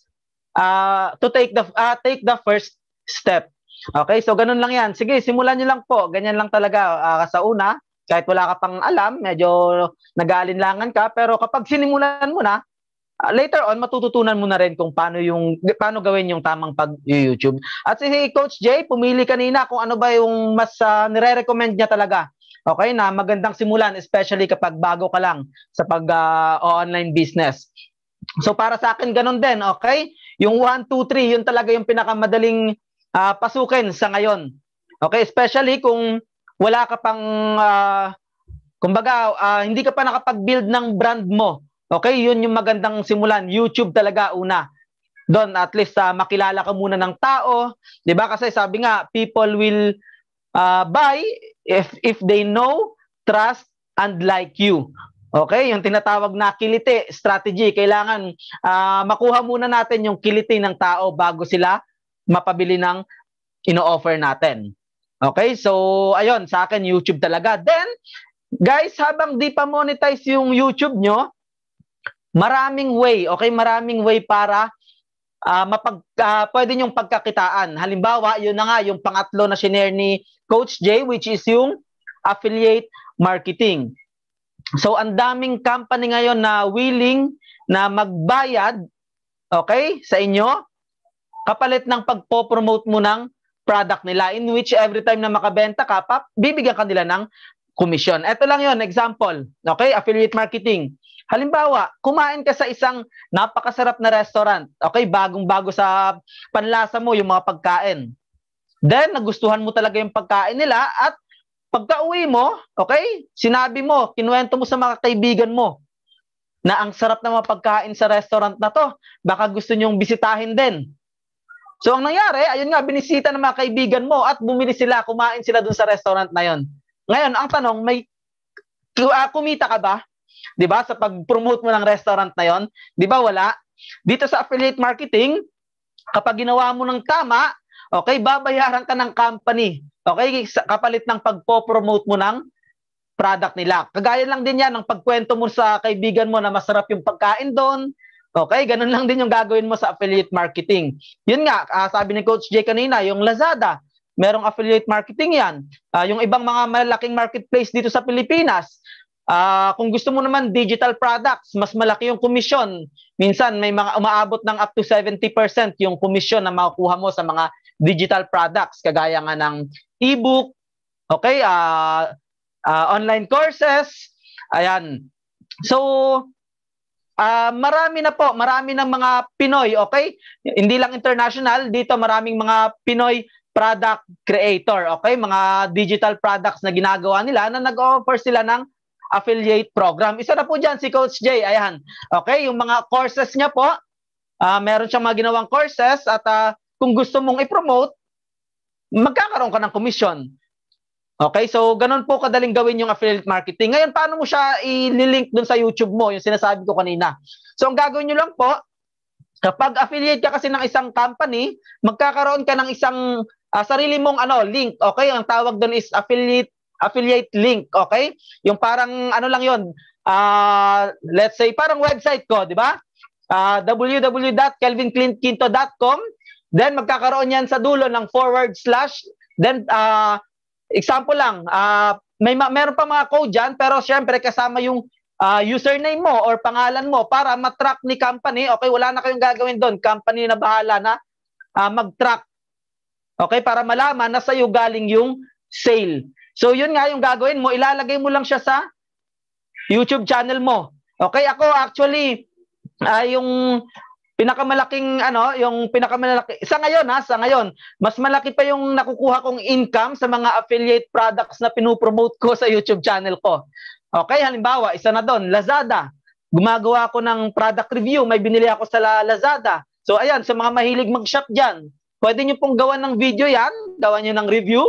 uh, to take the uh, take the first step. Okay? So, ganun lang yan. Sige, simulan nyo lang po. Ganyan lang talaga uh, sa una. Kahit wala ka pang alam, medyo nag-aalinlangan ka. Pero kapag sinimulan mo na, uh, later on, matututunan mo na rin kung paano, yung, paano gawin yung tamang pag-YouTube. At si Coach Jay, pumili kanina kung ano ba yung mas uh, nire-recommend niya talaga. Okay, na magandang simulan, especially kapag bago ka lang sa pag-online uh, business. So, para sa akin, ganun din, okay? Yung one, two, three, yun talaga yung pinakamadaling uh, pasukin sa ngayon. Okay, especially kung wala ka pang, uh, kumbaga, uh, hindi ka pa nakapag-build ng brand mo. Okay, yun yung magandang simulan. YouTube talaga una. Doon, at least uh, makilala ka muna ng tao. Diba? Kasi sabi nga, people will uh, buy if if they know, trust, and like you. Okay? Yung tinatawag na kiliti strategy. Kailangan uh, makuha muna natin yung kiliti ng tao bago sila mapabili ng ino-offer natin. Okay? So, ayun, sa akin, YouTube talaga. Then, guys, habang di pa monetize yung YouTube nyo, maraming way, okay? Maraming way para uh, mapag, uh, pwede nyong pagkakitaan. Halimbawa, yun na nga, yung pangatlo na shinare ni Coach Jay, which is yung affiliate marketing. So, ang daming company ngayon na willing na magbayad, okay, sa inyo, kapalit ng pagpo-promote mo ng product nila, in which every time na makabenta ka, pap, bibigyan ka nila ng commission. Ito lang yon, example, okay, affiliate marketing. Halimbawa, kumain ka sa isang napakasarap na restaurant, okay, bagong-bago sa panlasa mo yung mga pagkain. Then, nagustuhan mo talaga yung pagkain nila at pagka-uwi mo, okay, sinabi mo, kinuwento mo sa mga kaibigan mo na ang sarap ng mga pagkain sa restaurant na to, baka gusto nyong bisitahin din. So, ang nangyari, ayun nga, binisita ng mga kaibigan mo at bumili sila, kumain sila dun sa restaurant na yon. Ngayon, ang tanong, may uh, kumita ka ba? 'Di ba? Sa pag-promote mo ng restaurant na 'yon, 'di ba wala? Dito sa affiliate marketing, kapag ginawa mo ng tama, okay, babayaran ka ng company. Okay, kapalit ng pagpo-promote mo ng product nila. Kagaya lang din yan ng pagkwento mo sa kaibigan mo na masarap yung pagkain doon. Okay, ganun lang din yung gagawin mo sa affiliate marketing. Yun nga, uh, sabi ni Coach Jay kanina, yung Lazada, merong affiliate marketing yan. Uh, yung ibang mga malaking marketplace dito sa Pilipinas, uh, kung gusto mo naman digital products, mas malaki yung komisyon. Minsan may mga umaabot ng up to seventy percent yung komisyon na makukuha mo sa mga digital products, kagaya nga ng ebook, okay, uh, uh, online courses, ayan. So, uh, marami na po, marami ng mga Pinoy, okay? Hindi lang international, dito maraming mga Pinoy product creator, okay? Mga digital products na ginagawa nila na nag-offer sila ng affiliate program. Isa na po dyan si Coach Jay, ayan. Okay, yung mga courses niya po, uh, meron siyang mga ginawang courses at uh, kung gusto mong i-promote, magkakaroon ka ng commission. Okay, so ganun po kadaling gawin yung affiliate marketing. Ngayon, paano mo siya i-link dun sa YouTube mo, yung sinasabi ko kanina? So, ang gagawin nyo lang po, kapag affiliate ka kasi ng isang company, magkakaroon ka ng isang uh, sarili mong ano link, okay? Ang tawag doon is affiliate affiliate link, okay? Yung parang ano lang yon, uh, let's say parang website ko, di ba? Uh, w w w dot kelvin clint quinto dot com, then magkakaroon yan sa dulo ng forward slash, then uh, example lang, uh, may meron pa mga code dyan, pero syempre kasama yung uh, username mo or pangalan mo para matrack ni company, okay? Wala na kayong gagawin doon, company na bahala na uh, mag-track, okay? Para malaman na sa'yo galing yung sale. So, yun nga yung gagawin mo, ilalagay mo lang siya sa YouTube channel mo. Okay, ako actually, uh, yung pinakamalaking, ano, yung pinakamalaki, sa ngayon ha, sa ngayon, mas malaki pa yung nakukuha kong income sa mga affiliate products na pinupromote ko sa YouTube channel ko. Okay, halimbawa, isa na doon, Lazada. Gumagawa ako ng product review, may binili ako sa Lazada. So, ayan, sa mga mahilig mag-shop dyan, pwede nyo pong gawan ng video yan, gawan nyo ng review.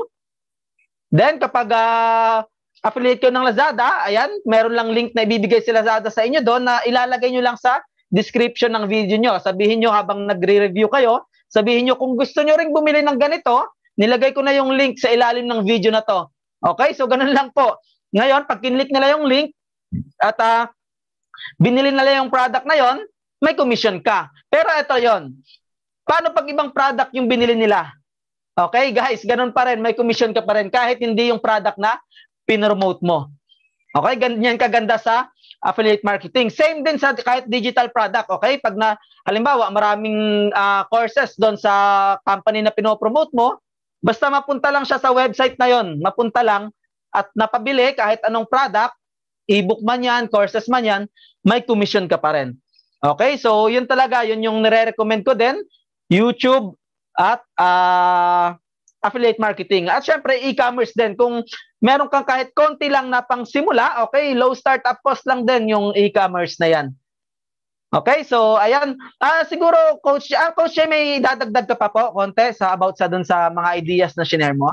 Then, kapag uh, affiliate ko ng Lazada, ayan, meron lang link na ibibigay si Lazada sa inyo doon na ilalagay nyo lang sa description ng video nyo. Sabihin nyo habang nagre-review kayo, sabihin nyo kung gusto nyo ring bumili ng ganito, nilagay ko na yung link sa ilalim ng video na to. Okay? So, ganun lang po. Ngayon, pag kinlik nila yung link at uh, binili nila yung product na yon, may commission ka. Pero ito yon. Paano pag ibang product yung binili nila? Okay, guys, ganun pa rin. May commission ka pa rin kahit hindi yung product na pinromote mo. Okay, ganyan kaganda sa affiliate marketing. Same din sa kahit digital product. Okay, pag na, halimbawa, maraming uh, courses doon sa company na pinopromote mo, basta mapunta lang siya sa website na yon, mapunta lang at napabili kahit anong product, ebook man yan, courses man yan, may commission ka pa rin. Okay, so yun talaga, yun yung nire-recommend ko din, YouTube at uh, affiliate marketing. At syempre, e-commerce din. Kung meron kang kahit konti lang na pang simula, okay, low startup cost lang din yung e-commerce na yan. Okay, so ayan. Uh, siguro, Coach, uh, Coach, may dadagdag ka pa po konti sa about sa dun sa mga ideas na share mo?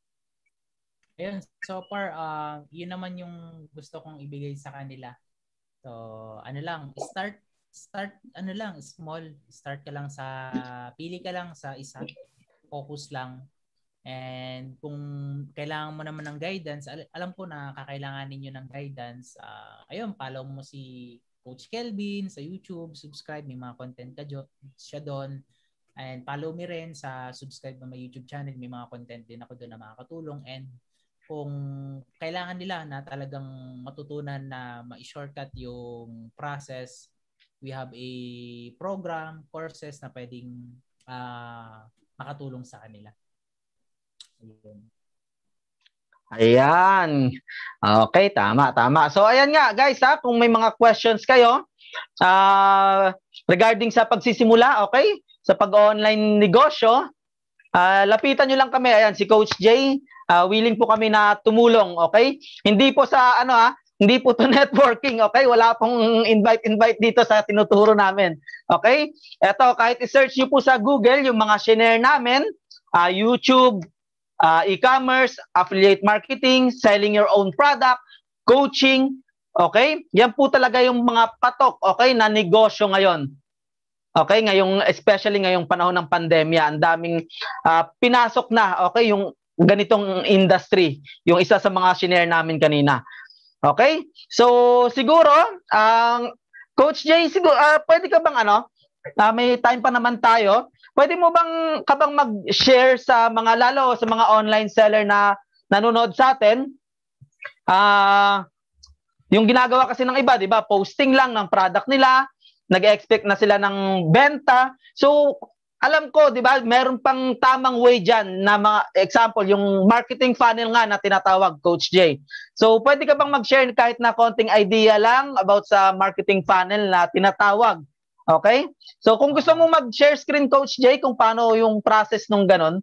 Ayun, so far, uh, yun naman yung gusto kong ibigay sa kanila. So, ano lang, start start ano lang, small, start ka lang sa pili ka lang sa isa, focus lang. And kung kailangan mo naman ng guidance, al- alam ko na kakailanganin niyo ng guidance. Uh, ayun, follow mo si Coach Kelvin sa YouTube, subscribe, may mga content ka jo- siya doon. And follow me rin sa subscribe na my YouTube channel, may mga content din ako doon na makakatulong. And kung kailangan nila na talagang matutunan na ma-shortcut yung process, we have a program, courses na pwedeng uh, makatulong sa kanila. Ayan. Ayan. Okay, tama, tama. So, ayan nga, guys, ha, kung may mga questions kayo uh, regarding sa pagsisimula, okay, sa pag-online negosyo, uh, lapitan nyo lang kami. Ayan, si Coach Jay, uh, willing po kami na tumulong, okay? Hindi po sa, ano ha, hindi po to networking, okay? Wala pong invite-invite dito sa tinuturo namin, okay? Eto, kahit i-search nyo po sa Google yung mga share namin, uh, YouTube, uh, e-commerce, affiliate marketing, selling your own product, coaching, Okay? Yan po talaga yung mga patok, okay, na negosyo ngayon. Okay, ngayong especially ngayong panahon ng pandemya, ang daming uh, pinasok na, okay, yung ganitong industry, yung isa sa mga shinare namin kanina. Okay? So siguro ang uh, Coach Jay, siguro uh, pwede ka bang ano? Uh, may time pa naman tayo. Pwede mo bang ka bang mag-share sa mga lalo sa mga online seller na nanonood sa atin? Ah, uh, yung ginagawa kasi ng iba, 'di ba? Posting lang ng product nila, nag-expect na sila ng benta. So, alam ko, 'di ba, meron pang tamang way diyan na mga example, yung marketing funnel nga na tinatawag, Coach Jay. So, pwede ka bang mag-share kahit na konting idea lang about sa marketing funnel na tinatawag? Okay? So, kung gusto mo mag-share screen, Coach Jay, kung paano yung process nung ganon,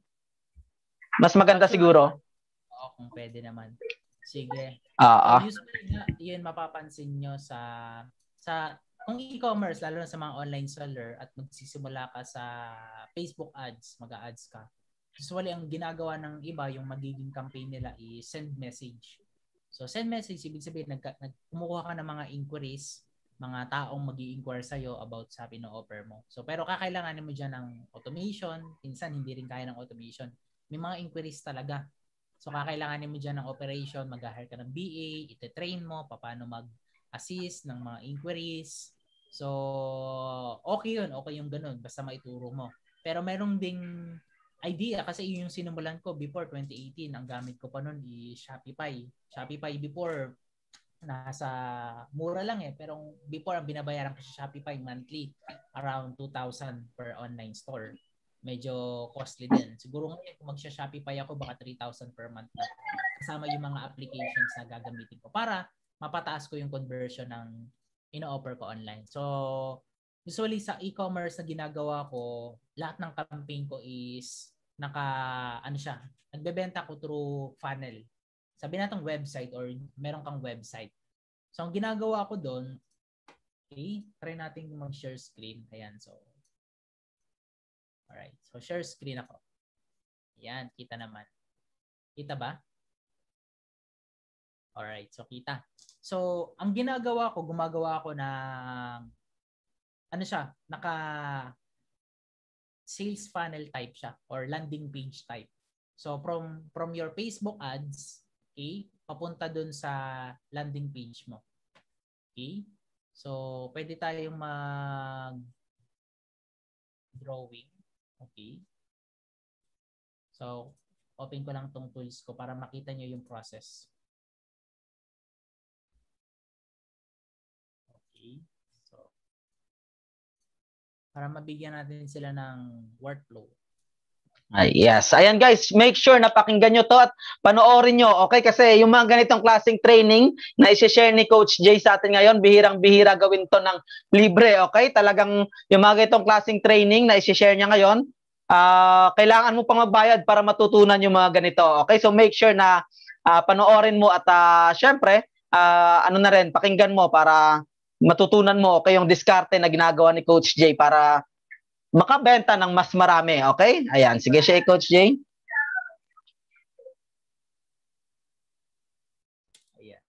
mas maganda Oh, sure. siguro. Oo, kung pwede naman. Sige. Uh, so usually nga, yun mapapansin nyo sa sa kung e-commerce, lalo na sa mga online seller at magsisimula ka sa Facebook ads, mag-a-ads ka. Usually ang ginagawa ng iba, yung magiging campaign nila is send message. So send message, ibig sabihin nag, nag kumukuha ka ng mga inquiries, mga taong mag-i-inquire sa'yo about sa pino-offer mo. So pero kakailanganin mo dyan ng automation, minsan hindi rin kaya ng automation. May mga inquiries talaga. So kakailanganin mo dyan ng operation, mag-hire ka ng B A, ite-train mo, paano mag-assist ng mga inquiries. So okay yun, okay yung ganun, basta maituro mo. Pero merong ding idea kasi yun yung sinimulan ko before twenty eighteen, ang gamit ko pa nun is Shopify. Shopify before, nasa mura lang eh, pero before ang binabayaran ko sa Shopify monthly, around two thousand per online store. Medyo costly din. Siguro ngayon kung magsha-Shopify ako baka three thousand per month na. Kasama yung mga applications na gagamitin ko para mapataas ko yung conversion ng ino-offer ko online. So, usually sa e-commerce na ginagawa ko, lahat ng campaign ko is naka, ano siya, nagbebenta ko through funnel. Sabi natong website or meron kang website. So, ang ginagawa ko doon, okay, try natin mag-share screen. Ayan, so, alright. So, share screen ako. Ayan, kita naman. Kita ba? Alright, so kita. So, ang ginagawa ko, gumagawa ako ng, ano siya, naka sales funnel type siya or landing page type. So, from from your Facebook ads, okay, papunta dun sa landing page mo. Okay? So, pwede tayong mag drawing. Okay? So, open ko lang tong tools ko para makita nyo yung process. Okay. So, para mabigyan natin sila ng workflow. Ay, yes. Ayan guys, make sure na pakinggan nyo to at panoorin nyo, okay? Kasi yung mga ganitong klaseng training na isi-share ni Coach Jay sa atin ngayon, bihirang-bihira gawin to ng libre, okay? Talagang yung mga ganitong klaseng training na isi-share niya ngayon, uh, kailangan mo pang magbayad para matutunan yung mga ganito, okay? So make sure na uh, panoorin mo at uh, syempre, uh, ano na rin, pakinggan mo para matutunan mo, okay, yung diskarte na ginagawa ni Coach Jay para makabenta ng mas marami, okay? Ayan, sige siya, Coach Jay. Ayan.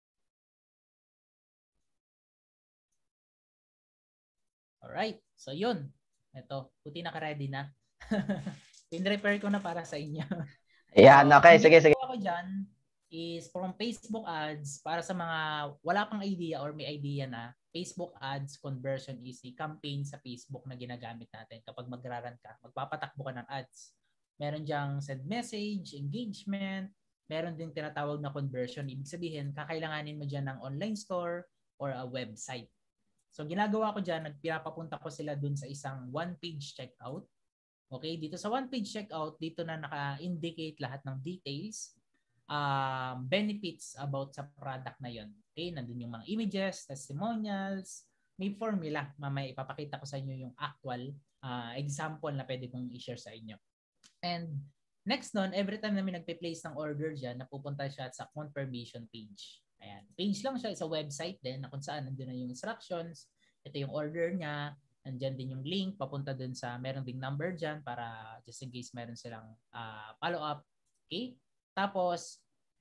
Alright, so yun. Ito, puti naka-ready na. Pin-repair ko na para sa inyo. Ayan, so, okay, sige, sige. Ang ginagawa ko dyan is from Facebook ads para sa mga wala pang idea or may idea na, Facebook ads conversion is a campaign sa Facebook na ginagamit natin kapag magra-run ka. Magpapatakbo ka ng ads. Meron diyang send message, engagement, meron din tinatawag na conversion. Ibig sabihin, kakailanganin mo dyan ng online store or a website. So, ginagawa ko dyan, nagpinapapunta ko sila dun sa isang one-page checkout. Okay, dito sa one-page checkout, dito na naka-indicate lahat ng details, um, benefits about sa product na yon. Okay, nandun yung mga images, testimonials, may formula. Mamaya ipapakita ko sa inyo yung actual uh, example na pwede kong i-share sa inyo. And next nun, every time na may nagpe-place ng order dyan, napupunta siya sa confirmation page. Ayan, page lang siya, sa website din na kung saan nandun na yung instructions, ito yung order niya, nandyan din yung link, papunta dun sa, meron ding number dyan para just in case meron silang uh, follow-up. Okay? Tapos,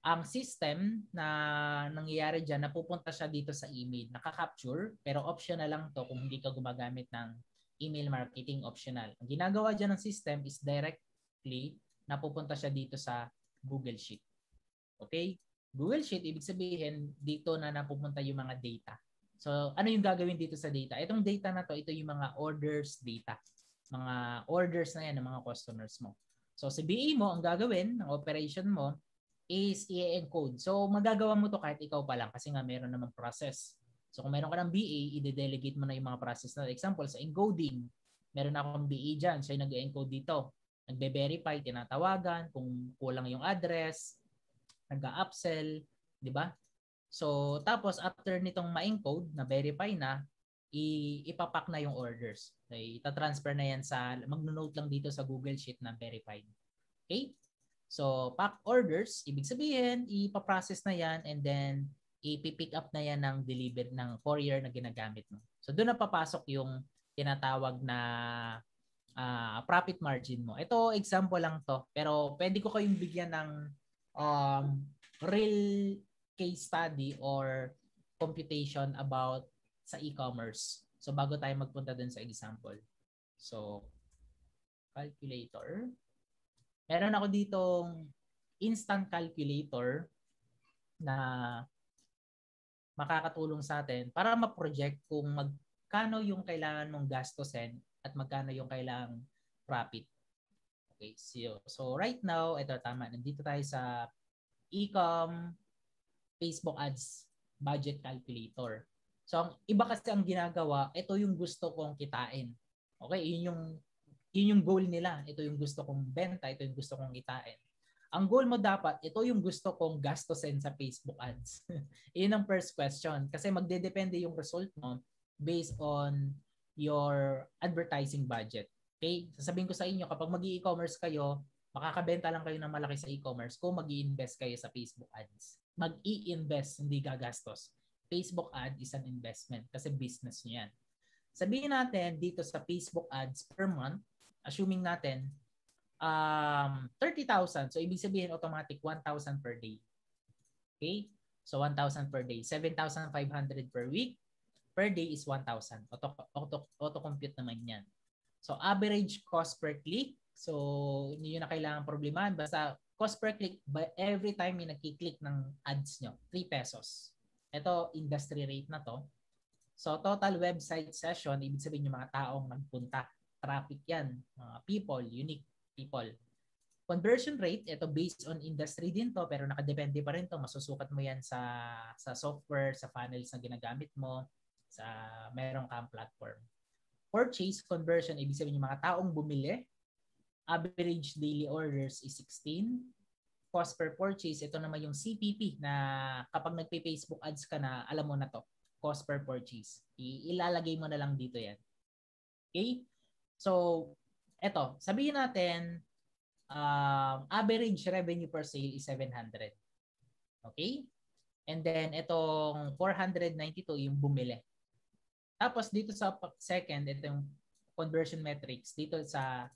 ang system na nangyayari dyan, napupunta siya dito sa email. Naka-capture, pero optional lang to kung hindi ka gumagamit ng email marketing, optional. Ang ginagawa dyan ng system is directly napupunta siya dito sa Google Sheet. Okay? Google Sheet, ibig sabihin, dito na napupunta yung mga data. So, ano yung gagawin dito sa data? Itong data na to, ito yung mga orders data. Mga orders na yan ng mga customers mo. So, si B A mo, ang gagawin ng operation mo, is i-encode. So, magagawa mo to kahit ikaw pa lang kasi nga meron namang process. So, kung meron ka ng B A, i-delegate mo na yung mga process na. Example, sa encoding, meron akong B A dyan. Siya yung nag-encode dito. Nagbe-verify, tinatawagan, kung kulang yung address, nag-upsell, di ba? So, tapos after nitong ma-encode, na-verify na, ipapack na yung orders. Okay? Ita-transfer na yan sa, mag-note lang dito sa Google Sheet na verified. Okay? So, pack orders, ibig sabihin, ipaprocess na yan and then ipipick up na yan ng deliver ng courier na ginagamit mo. So, doon na papasok yung tinatawag na uh, profit margin mo. Ito, example lang to. Pero pwede ko kayong bigyan ng um, real case study or computation about sa e-commerce. So, bago tayo magpunta dun sa example. So, calculator. Meron ako ditong instant calculator na makakatulong sa atin para ma-project kung magkano yung kailangan mong gastusin at magkano yung kailangang profit. Okay, so, so right now, ito tama, nandito tayo sa e-com Facebook ads budget calculator. So, ang iba kasi ang ginagawa, ito yung gusto kong kitain. Okay, yun yung yun yung goal nila. Ito yung gusto kong benta, ito yung gusto kong kitain. Ang goal mo dapat, ito yung gusto kong gastusin sa Facebook ads. Yun ang first question. Kasi magdedepende yung result mo based on your advertising budget. Okay? Sasabihin ko sa inyo, kapag mag-e-commerce kayo, makakabenta lang kayo ng malaki sa e-commerce kung mag-i-invest kayo sa Facebook ads. Mag-i-invest, hindi gagastos. Facebook ad is an investment kasi business nyo yan. Sabihin natin dito sa Facebook ads per month, assuming natin um, thirty thousand. So, ibig sabihin automatic one thousand per day. Okay? So, one thousand per day. seven thousand five hundred per week. Per day is one thousand. Auto, auto, auto-compute naman yan. So, average cost per click. So, hindi nyo na kailangan problemahan. Basta cost per click by every time yung nagkiklik ng ads nyo. three pesos. Ito, industry rate na to. So, total website session, ibig sabihin yung mga taong nagpunta. Traffic yan. Mga people, unique people. Conversion rate, ito based on industry din to, pero nakadepende pa rin to. Masusukat mo yan sa, sa software, sa funnels na ginagamit mo, sa merong kang platform. Purchase conversion, ibig sabihin yung mga taong bumili. Average daily orders is sixteen. Cost per purchase, ito naman yung C P P na kapag nagpe-Facebook ads ka na, alam mo na to. Cost per purchase. I- ilalagay mo na lang dito yan. Okay? So, eto, sabihin natin, um, average revenue per sale is seven hundred. Okay? And then, itong four hundred ninety-two yung bumili. Tapos, dito sa second, ito yung conversion metrics. Dito sa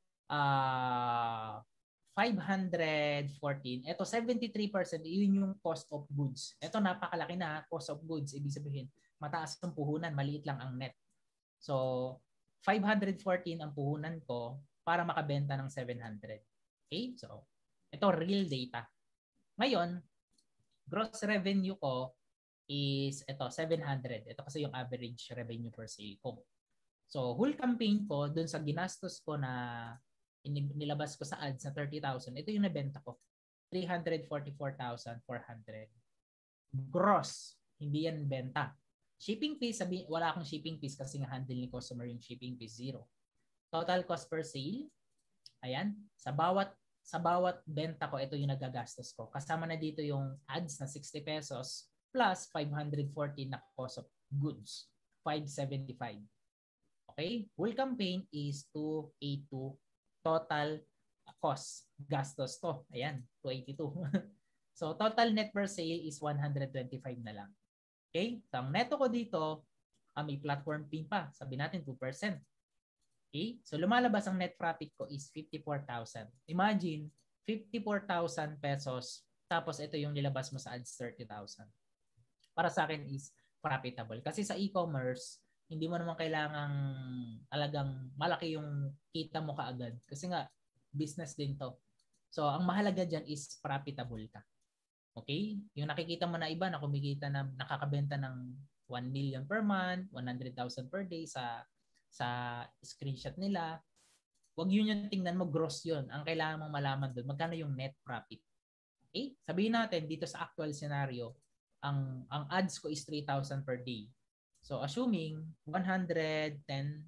uh, five hundred fourteen, ito seventy-three percent, yun yung cost of goods. Ito napakalaki na, cost of goods. Ibig sabihin, mataas ang puhunan, maliit lang ang net. So, five hundred fourteen ang puhunan ko para makabenta ng seven hundred. Okay? So, ito real data. Ngayon, gross revenue ko is ito seven hundred. Ito kasi yung average revenue per sale ko. So, whole campaign ko dun sa ginastos ko na nilabas ko sa ads na thirty thousand, ito yung nabenta ko. three hundred forty-four thousand four hundred. Gross. Hindi yan benta. Shipping fees, sabi, wala akong shipping fees kasi nga handle ni customer yung shipping fees, zero. Total cost per sale, ayan, sa bawat sa bawat benta ko, ito yung nagagastos ko. Kasama na dito yung ads na sixty pesos plus five hundred fourteen na cost of goods, five seventy-five. Okay? Whole campaign is two eighty-two. Total cost, gastos to. Ayan, two eighty-two. So, total net per sale is one hundred twenty-five na lang. Okay? So, ang neto ko dito, ah, may platform fee pa. Sabi natin two percent. Okay? So, lumalabas ang net profit ko is fifty-four thousand. Imagine, fifty-four thousand pesos Tapos ito yung nilabas mo sa ads thirty thousand. Para sa akin is profitable. Kasi sa e-commerce, hindi mo naman kailangang talagang malaki yung kita mo kaagad. Kasi nga, business din to. So, ang mahalaga dyan is profitable ka. Okay? Yung nakikita mo na iba na kumikita na nakakabenta ng one million per month, one hundred thousand per day sa sa screenshot nila. Huwag yun yung tingnan mo, gross yun. Ang kailangan mong malaman doon, magkano yung net profit. Okay? Sabihin natin dito sa actual scenario, ang ang ads ko is three thousand per day. So assuming one hundred ten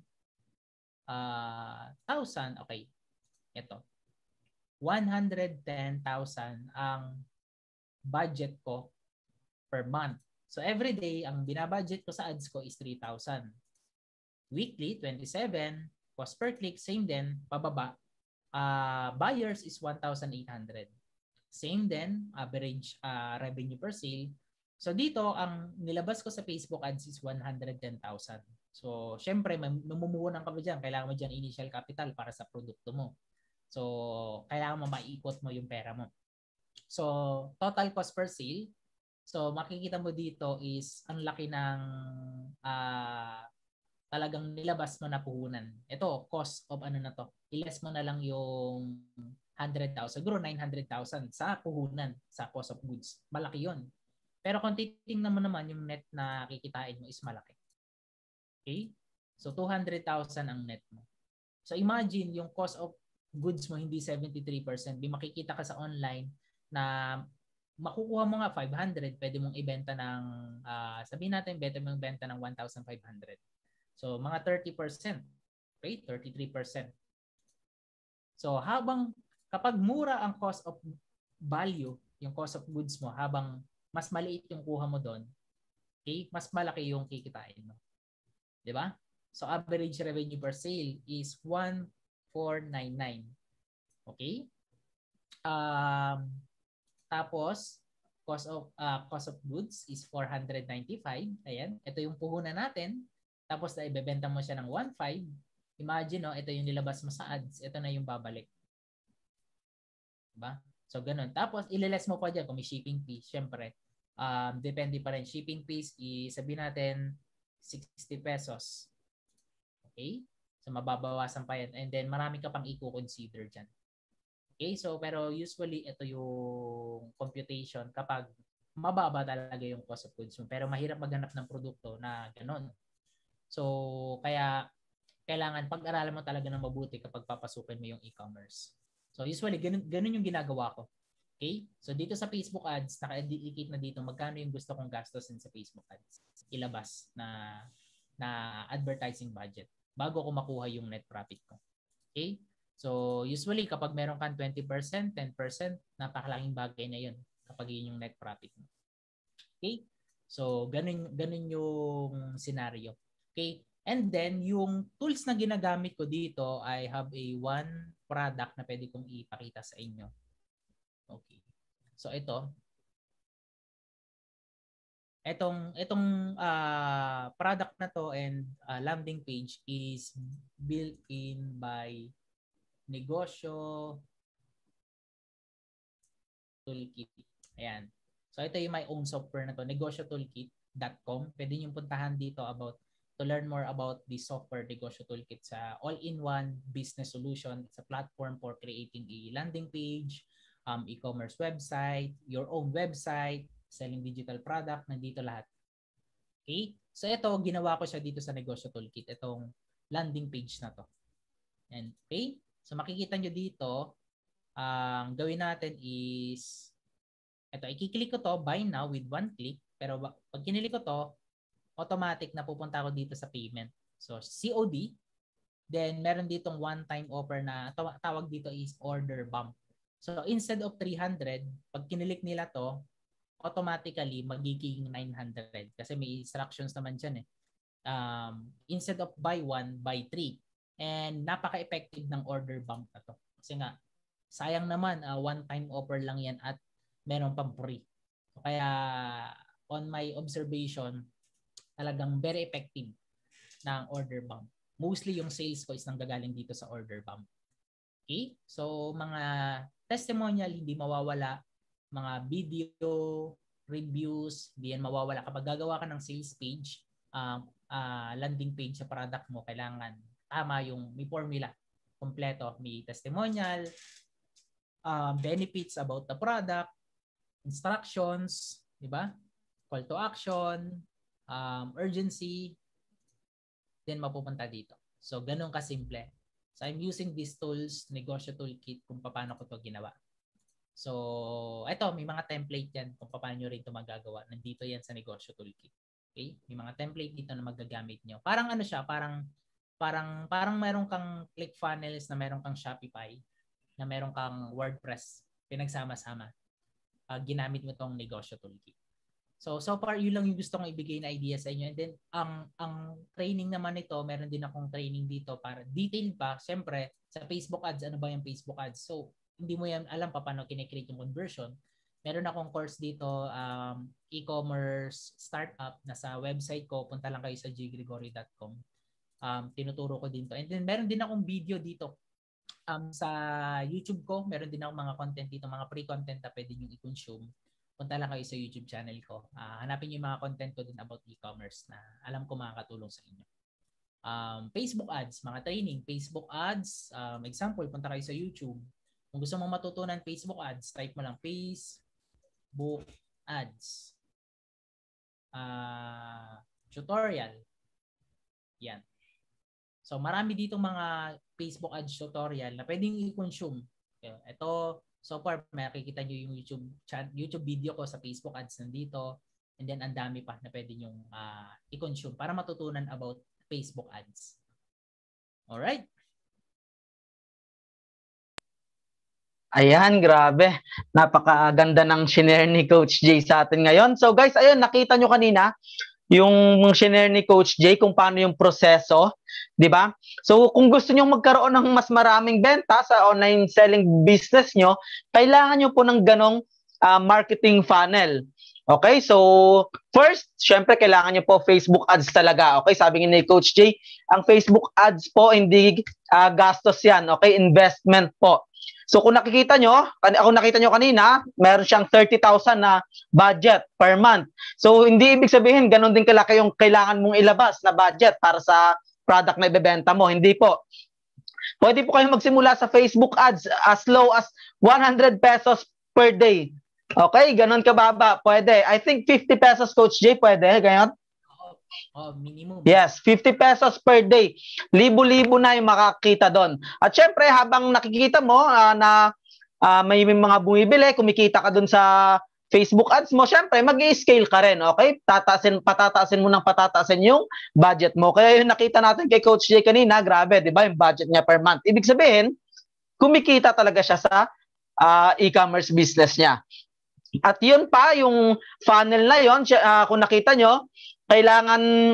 thousand, uh, okay. Ito. one hundred ten thousand ang budget ko per month. So every day ang binabudget ko sa ads ko is three thousand. Weekly twenty-seven, cost per click same din, pababa. Uh, buyers is one thousand eight hundred. Same din, average uh, revenue per sale. So dito, ang nilabas ko sa Facebook ads is one hundred ten thousand. So, syempre, mamumuhunan ka ba dyan? Kailangan mo dyan initial capital para sa produkto mo. So, kailangan mo maikot mo yung pera mo. So, total cost per sale. So, makikita mo dito is ang laki ng uh, talagang nilabas mo na puhunan. Ito, cost of ano na to. I-less mo na lang yung one hundred thousand. Siguro nine hundred thousand sa puhunan, sa cost of goods. Malaki yon. Pero kung titingnan mo naman, yung net na kikitain mo is malaki. Okay? So, two hundred thousand ang net mo. So, imagine yung cost of goods mo hindi seventy-three percent. Di makikita ka sa online na makukuha mo nga five hundred, pwede mong ibenta ng, uh, sabihin natin, pwede mong ibenta ng one thousand five hundred. So, mga thirty percent. Okay? thirty-three percent. So, habang, kapag mura ang cost of value, yung cost of goods mo, habang mas maliit yung kuha mo doon, okay, mas malaki yung kikitain mo. Di ba? So, average revenue per sale is one thousand four hundred ninety-nine. Okay? Um, tapos, cost of uh, cost of goods is four hundred ninety-five. Ayan. Ito yung puhunan natin. Tapos, na ibebenta mo siya ng one thousand five hundred. Imagine, no, ito yung nilabas mo sa ads. Ito na yung babalik. Diba? So, ganun. Tapos, ililes mo pa dyan kung may shipping fee. Siyempre, um, depende pa rin. Shipping fees, sabihin natin, sixty pesos. Okay? So, mababawasan pa yan. And then, marami ka pang i-consider dyan. Okay? So, pero usually, ito yung computation kapag mababa talaga yung cost of goods mo. Pero mahirap maghanap ng produkto na ganun. So, kaya kailangan pag-aralan mo talaga ng mabuti kapag papasukin mo yung e-commerce. So, usually, ganun, ganun yung ginagawa ko. Okay? So, dito sa Facebook ads, naka-indicate na dito magkano yung gusto kong gastusin sa Facebook ads. Ilabas na na advertising budget bago ko makuha yung net profit ko. Okay? So, usually, kapag meron kang twenty percent, ten percent, napakalaking bagay na yun kapag yun yung net profit mo. Okay? So, ganun, ganun yung scenario. Okay? And then, yung tools na ginagamit ko dito, I have a one product na pwede kong ipakita sa inyo. Okay. So, ito. Itong, itong uh, product na to and uh, landing page is built in by Negosyo Toolkit. Ayan. So, ito yung my own software na to, negosyo toolkit dot com. Pwede nyo puntahan dito about to learn more about the software Negosyo Toolkit sa all-in-one business solution. It's a platform for creating a landing page, um, e-commerce website, your own website, selling digital product, nandito lahat. Okay? So ito, ginawa ko siya dito sa Negosyo Toolkit, itong landing page na to. And, okay? So makikita nyo dito, ang um, gawin natin is, ito, i-click ko to, buy now with one click, pero pag kinilik ko to, automatic na pupunta ako dito sa payment. So, C O D. Then, meron ditong one-time offer na tawag dito is order bump. So, instead of three hundred, pag kinilik nila to, automatically magiging nine hundred. Kasi may instructions naman dyan eh. Um, instead of buy one, buy three. And napaka-effective ng order bump na to. Kasi nga, sayang naman, uh, one-time offer lang yan at meron pang free. So, kaya, on my observation, talagang very effective ng order bump. Mostly yung sales ko is nanggagaling dito sa order bump. Okay? So, mga testimonial hindi mawawala mga video, reviews, hindi yan mawawala. Kapag gagawa ka ng sales page, um, uh, landing page sa product mo, kailangan tama yung may formula, kompleto, may testimonial, uh, benefits about the product, instructions, di ba? Call to action, um, urgency, then mapupunta dito. So, ganun kasimple. So, I'm using these tools, Negosyo Toolkit, kung paano ko to ginawa. So, ito, may mga template yan kung paano nyo rin ito magagawa. Nandito yan sa Negosyo Toolkit. Okay? May mga template dito na magagamit nyo. Parang ano siya, parang parang parang meron kang ClickFunnels na meron kang Shopify, na meron kang WordPress, pinagsama-sama. Uh, ginamit mo tong Negosyo Toolkit. So, so far, yun lang yung gusto kong ibigay na idea sa inyo. And then, ang ang training naman nito, meron din akong training dito para detailed pa. Siyempre, sa Facebook ads, ano ba yung Facebook ads? So, hindi mo yan alam pa paano kinecreate yung conversion. Meron akong course dito, um, e-commerce startup, nasa website ko. Punta lang kayo sa j gregorio dot com. Um, tinuturo ko din to. And then, meron din akong video dito. Um, sa YouTube ko, meron din akong mga content dito, mga pre-content na pwede nyo i-consume. Punta lang kayo sa YouTube channel ko. Uh, hanapin niyo yung mga content ko din about e-commerce na alam ko makakatulong sa inyo. Um, Facebook ads, mga training, Facebook ads. Um, example, punta kayo sa YouTube. Kung gusto mong matutunan Facebook ads, type mo lang Facebook ads. Uh, tutorial. Yan. So, marami ditong mga Facebook ads tutorial na pwedeng i-consume. Ito, so far, makikita nyo yung YouTube YouTube video ko sa Facebook ads nandito. And then, ang dami pa na pwede nyo uh, i-consume para matutunan about Facebook ads. Alright? Ayan, grabe. Napakaganda ng shinare ni Coach Jay sa atin ngayon. So guys, ayun, nakita nyo kanina yung shinare ni Coach Jay kung paano yung proseso, di ba? So kung gusto niyo magkaroon ng mas maraming benta sa online selling business nyo, kailangan nyo po ng ganong uh, marketing funnel. Okay, so first, syempre kailangan nyo po Facebook ads talaga. Okay, sabi ni Coach Jay, ang Facebook ads po hindi uh, gastos yan. Okay, investment po. So kung nakikita nyo, kung nakita nyo kanina, meron siyang thirty thousand na budget per month. So hindi ibig sabihin, ganun din kalaki yung kailangan mong ilabas na budget para sa product na ibebenta mo. Hindi po. Pwede po kayong magsimula sa Facebook ads as low as one hundred pesos per day. Okay, ganun kababa. Pwede. I think fifty pesos, Coach Jay, pwede. Ganyan? Oh, minimum. Yes, fifty pesos per day. Libo-libo na yung makakita doon. At syempre, habang nakikita mo uh, na uh, may, may mga bumibili, kumikita ka doon sa Facebook ads mo, syempre, mag-i-scale ka rin, okay? Tataasin, patataasin mo ng patataasin yung budget mo. Kaya yung nakita natin kay Coach Jay kanina, grabe, di ba? Yung budget niya per month. Ibig sabihin, kumikita talaga siya sa uh, e-commerce business niya. At yun pa, yung funnel na yun, uh, kung nakita nyo, kailangan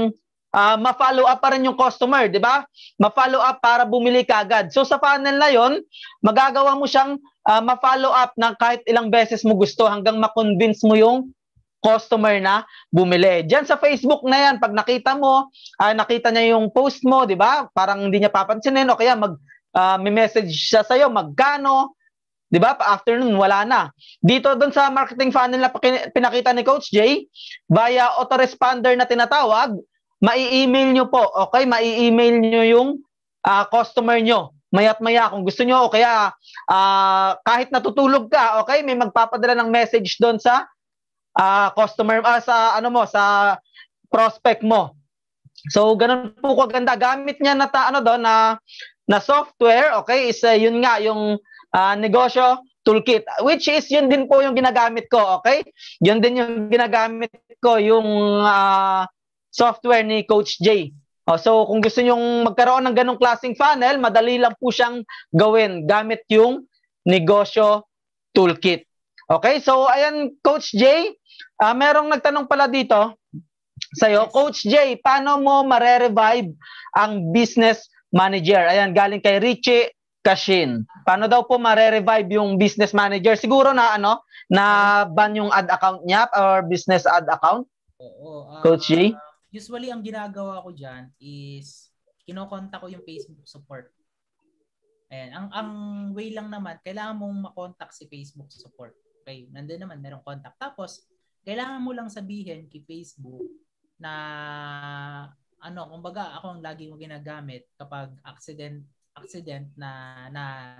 uh, ma-follow up pa rin yung customer, di ba? Ma-follow up para bumili ka agad. So sa funnel na yon, magagawa mo siyang uh, ma-follow up ng kahit ilang beses mo gusto hanggang ma-convince mo yung customer na bumili. Diyan sa Facebook na yan, pag nakita mo, uh, nakita niya yung post mo, di ba? Parang hindi niya papansinin o kaya mag, uh, may message siya sa'yo, magkano, di ba? Pa-afternoon, wala na. Dito doon sa marketing funnel na pinakita ni Coach Jay, via autoresponder na tinatawag, mai-email nyo po, okay? Mai-email nyo yung uh, customer nyo. Maya't maya kung gusto nyo, o kaya uh, kahit natutulog ka, okay? May magpapadala ng message doon sa uh, customer, uh, sa ano mo, sa prospect mo. So, ganun po kaganda. Gamit niya na ta, ano doon, na, na software, okay? Is uh, yun nga, yung Uh, Negosyo Toolkit, which is yun din po yung ginagamit ko, okay? Yun din yung ginagamit ko, yung uh, software ni Coach Jay. Oh, so kung gusto nyong magkaroon ng ganong klaseng funnel, madali lang po siyang gawin gamit yung Negosyo Toolkit. Okay, so ayan Coach Jay, uh, merong nagtanong pala dito sa'yo. Yes. Coach Jay, paano mo mare-revive ang business manager? Ayan, galing kay Richie Cashin. Paano daw po mare-revive yung business manager? Siguro na ano, na ban yung ad account niya or business ad account? Oo. Uh, Coach G? Usually, ang ginagawa ko dyan is kinokontak ko yung Facebook support. Ayan. Ang, ang way lang naman, kailangan mong makontak si Facebook support. Okay, nandun naman, merong contact. Tapos, kailangan mo lang sabihin kay Facebook na ano, kumbaga ako ang lagi mo ginagamit kapag accident accident na na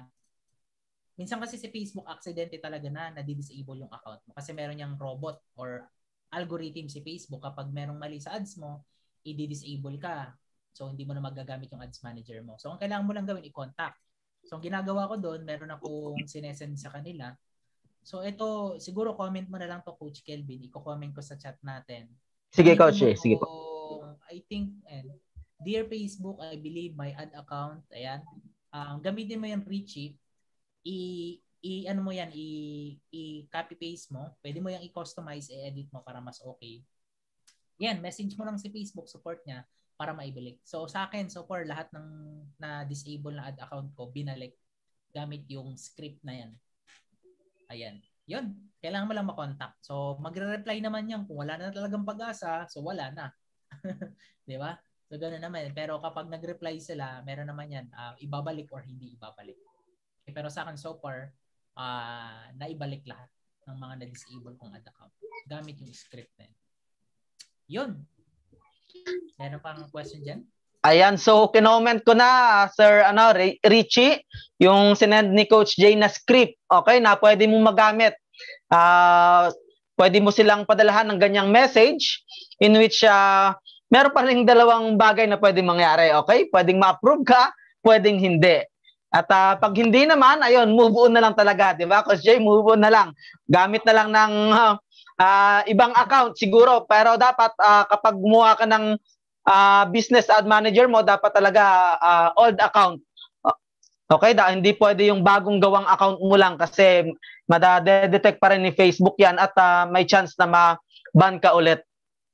minsan kasi si Facebook aksidente talaga na na-disable yung account mo kasi meron yang robot or algorithm si Facebook kapag merong mali sa ads mo, i-disable ka. So hindi mo na magagamit yung ads manager mo. So ang kailangan mo lang gawin i-contact. So ang ginagawa ko doon, meron akong sinesend sa kanila. So ito, siguro comment mo na lang to Coach Kelvin, i-comment ko sa chat natin. Sige Gamitin Coach mo Jay, sige po. I think and Dear Facebook, I believe my ad account, ayan. Um, gamitin mo yung Richie, i i ano mo yan, i i copy paste mo. Pwede mo yang i-customize, i-edit mo para mas okay. Yan, message mo lang si Facebook support niya para maibalik. So sa akin, so far lahat ng na disable na ad account ko binalik gamit yung script na yan. Ayan. Yun, kailangan mo lang ma-contact. So magre-reply naman yan kung wala na talagang pag-asa, so wala na. 'Di ba? So ganoon naman. Pero kapag nag-reply sila, meron naman yan, uh, ibabalik or hindi ibabalik. Okay, pero sa akin so far, uh, naibalik lahat ng mga na-disable kong ad account gamit yung script na yun. Yun. Meron pang question dyan? Ayan, so kinoment ko na, Sir ano, Richie, yung sinend ni Coach Jay na script, okay, na pwede mong magamit. Uh, pwede mo silang padalahan ng ganyang message in which uh, meron pa rin dalawang bagay na pwedeng mangyari, okay? Pwedeng ma-approve ka, pwedeng hindi. At uh, pag hindi naman, ayun, move on na lang talaga, di ba? Coach Jay, move on na lang. Gamit na lang ng uh, uh, ibang account siguro, pero dapat uh, kapag gumawa ka ng uh, business ad manager mo, dapat talaga uh, old account. Okay, da, hindi pwede yung bagong gawang account mo lang kasi madade-detect pa rin ni Facebook yan at uh, may chance na ma-ban ka ulit.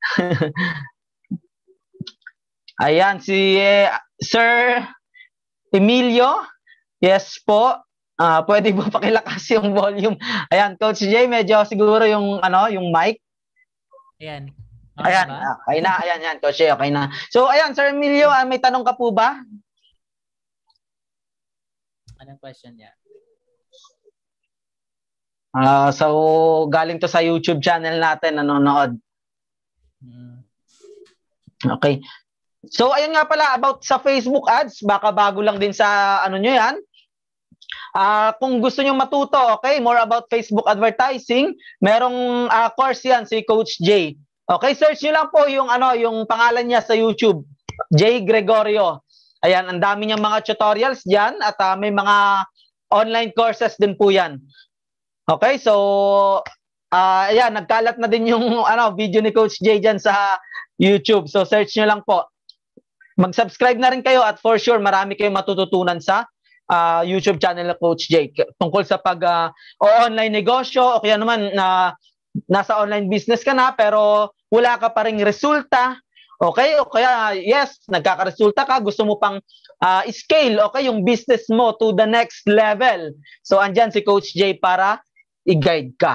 Ayan, si eh, Sir Emilio. Yes po. Uh, pwede po pakilakas yung volume. Ayan, Coach Jay, medyo siguro yung ano, yung mic. Ayan. Okay ayan, ba? Okay na. Ayan, ayan, Coach Jay, okay na. So, ayan, Sir Emilio, uh, may tanong ka po ba? Anong question niya? Uh, so, galing to sa YouTube channel natin, nanonood. Hmm. Okay. So, ayun nga pala, about sa Facebook ads, baka bago lang din sa ano nyo yan. Uh, kung gusto nyo matuto, okay, more about Facebook advertising, merong uh, course yan, si Coach Jay. Okay, search nyo lang po yung, ano, yung pangalan niya sa YouTube, J. Gregorio. Ayan, ang dami niyang mga tutorials dyan at uh, may mga online courses din po yan. Okay, so, uh, ayan, nagkalat na din yung ano, video ni Coach Jay dyan sa YouTube. So, search nyo lang po. Mag-subscribe na rin kayo at for sure marami kayong matututunan sa uh, YouTube channel ng Coach Jake tungkol sa pag uh, o online negosyo o kaya naman na uh, nasa online business ka na pero wala ka pa ring resulta, okay? O kaya yes, nagkakaresulta ka, gusto mo pang uh, scale, okay, yung business mo to the next level. So andyan si Coach Jay para i-guide ka.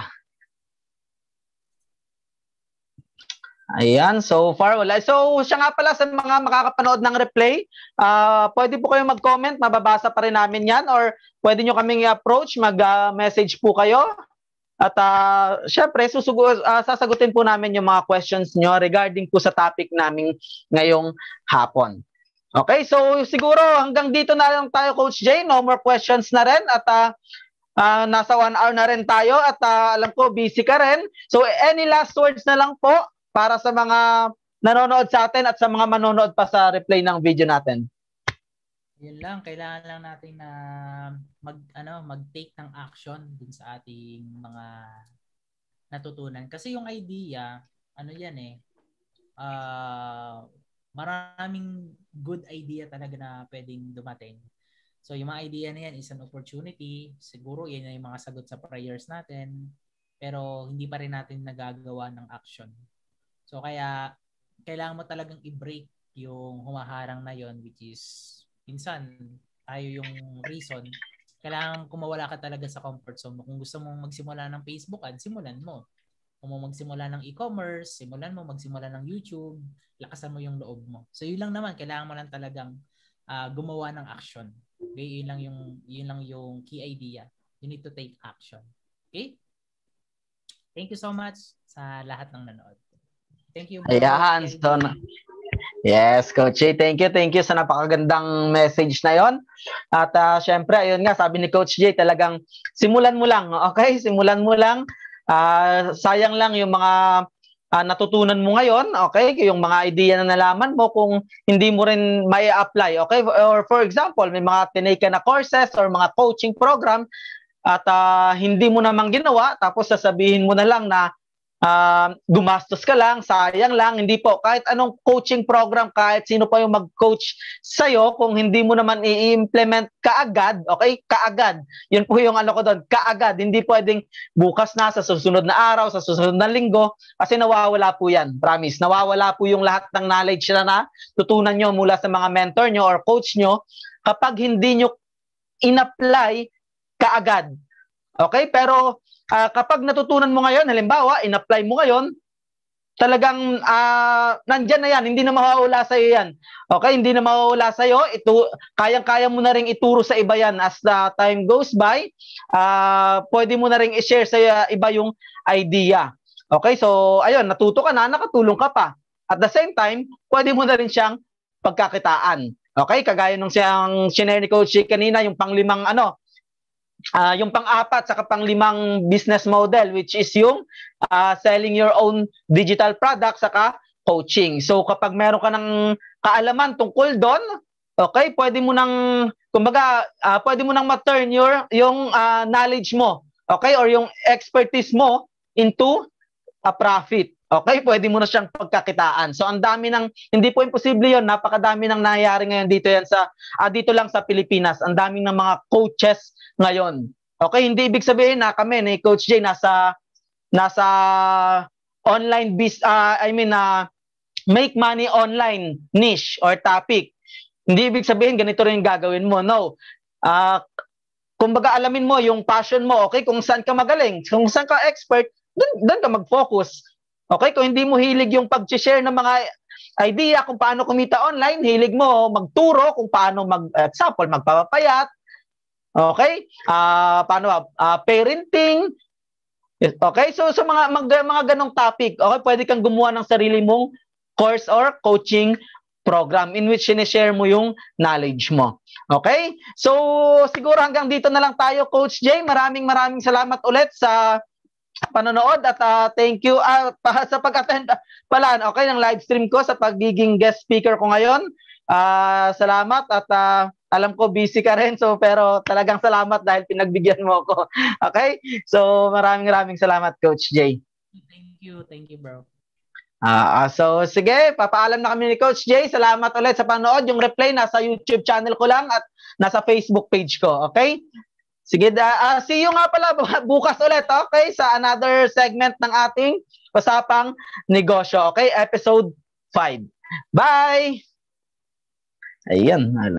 Ayan, so far wala. So siya nga pala sa mga makakapanood ng replay, uh, pwede po kayong mag-comment, mababasa pa rin namin yan or pwede nyo kaming i-approach, mag-message uh, po kayo. At uh, syempre, susugu- uh, sasagutin po namin yung mga questions nyo regarding po sa topic namin ngayong hapon. Okay, so siguro hanggang dito na lang tayo Coach Jay, no more questions na rin at uh, uh, nasa one hour na rin tayo at uh, alam ko busy ka rin. So any last words na lang po para sa mga nanonood sa atin at sa mga manonood pa sa replay ng video natin. Yun lang, kailangan lang natin na mag ano, mag-take ng action dun sa ating mga natutunan. Kasi yung idea, ano yan eh, uh, maraming good idea talaga na pwedeng dumating. So yung mga idea na yan is an opportunity. Siguro yan yung mga sagot sa prayers natin. Pero hindi pa rin natin nagagawa ng action. So kaya kailangan mo talagang i-break yung humaharang na yon, which is minsan tayo yung reason. Kailangan kumawala ka talaga sa comfort zone mo. Kung gusto mong magsimula ng Facebook ad, simulan mo. Kung mo magsimula ng e-commerce, simulan mo, magsimula ng YouTube, lakasan mo yung loob mo. So yun lang naman, kailangan mo lang talagang uh, gumawa ng action. Okay, yun lang yung yun lang yung key idea. You need to take action. Okay? Thank you so much sa lahat ng nanood. Thank you, bro. Ayan. So, yes, Coach Jay. Thank you, thank you sa napakagandang message na yon. At uh, syempre, ayun nga, sabi ni Coach Jay, talagang simulan mo lang, okay? Simulan mo lang. Uh, sayang lang yung mga uh, natutunan mo ngayon, okay? Yung mga idea na nalaman mo kung hindi mo rin may apply, okay? Or for example, may mga tinake ka na courses or mga coaching program at uh, hindi mo naman ginawa, tapos sasabihin mo na lang na uh, gumastos ka lang, sayang lang. Hindi po, kahit anong coaching program, kahit sino pa yung mag-coach sa'yo, kung hindi mo naman i-implement kaagad, okay, kaagad, yun po yung ano ko doon, kaagad, hindi pwedeng bukas na, sa susunod na araw, sa susunod na linggo, kasi nawawala po yan, promise, nawawala po yung lahat ng knowledge na na tutunan nyo mula sa mga mentor nyo or coach nyo, kapag hindi nyo in-apply kaagad. Okay? Pero uh, kapag natutunan mo ngayon, halimbawa, in-apply mo ngayon, talagang uh, nandyan na yan, hindi na mawawala sa iyo yan. Okay? Hindi na mawawala sa iyo, ito, kayang-kaya mo na ring ituro sa iba yan as the time goes by. Uh, pwede mo na ring i-share sa iba yung idea. Okay? So, ayun, natuto ka na, nakatulong ka pa. At the same time, pwede mo na rin siyang pagkakitaan. Okay? Kagaya nung siyang shinare ni Coach Jay kanina, yung panglimang ano, Uh, yung pang-apat sa pang-limang business model, which is yung uh, selling your own digital product saka coaching. So kapag meron ka ng kaalaman tungkol doon, okay, pwede mo nang kumbaga uh, pwede mo nang ma-turn your yung uh, knowledge mo, okay, or yung expertise mo into a profit. Okay, pwede mo na siyang pagkakitaan. So ang dami ng, hindi po imposible 'yon, napakadami nang nangyayari ngayon dito yan sa uh, dito lang sa Pilipinas. Ang daming ng mga coaches ngayon. Okay, hindi ibig sabihin na kami ni Coach Jay nasa nasa online biz uh, I mean uh, make money online niche or topic. Hindi ibig sabihin ganito rin yung gagawin mo. No. Uh, kumbaga alamin mo yung passion mo, okay? Kung saan ka magaling, kung saan ka expert, doon ka mag-focus. Okay? Kung hindi mo hilig yung pag-share ng mga idea kung paano kumita online, hilig mo magturo kung paano mag example, magpapayat. Okay? Uh, paano uh, parenting. Okay? So so mga mga, mga ganong topic, okay, pwede kang gumawa ng sarili mong course or coaching program in which sinishare mo yung knowledge mo. Okay? So siguro hanggang dito na lang tayo, Coach Jay. Maraming maraming salamat ulit sa panonood at uh, thank you uh, sa pag-attend pala, okay, ng live stream ko sa pagiging guest speaker ko ngayon. Uh, salamat at uh, alam ko busy ka rin, so pero talagang salamat dahil pinagbigyan mo ako. Okay? So maraming maraming salamat, Coach Jay. Thank you, thank you, bro. Uh, so sige, papaalam na kami ni Coach Jay. Salamat ulit sa panood. Yung replay nasa YouTube channel ko lang at nasa Facebook page ko. Okay? Sige, uh, see you nga pala bukas ulit, okay? Sa another segment ng ating Usapang Negosyo, okay? Episode five. Bye! Ayan.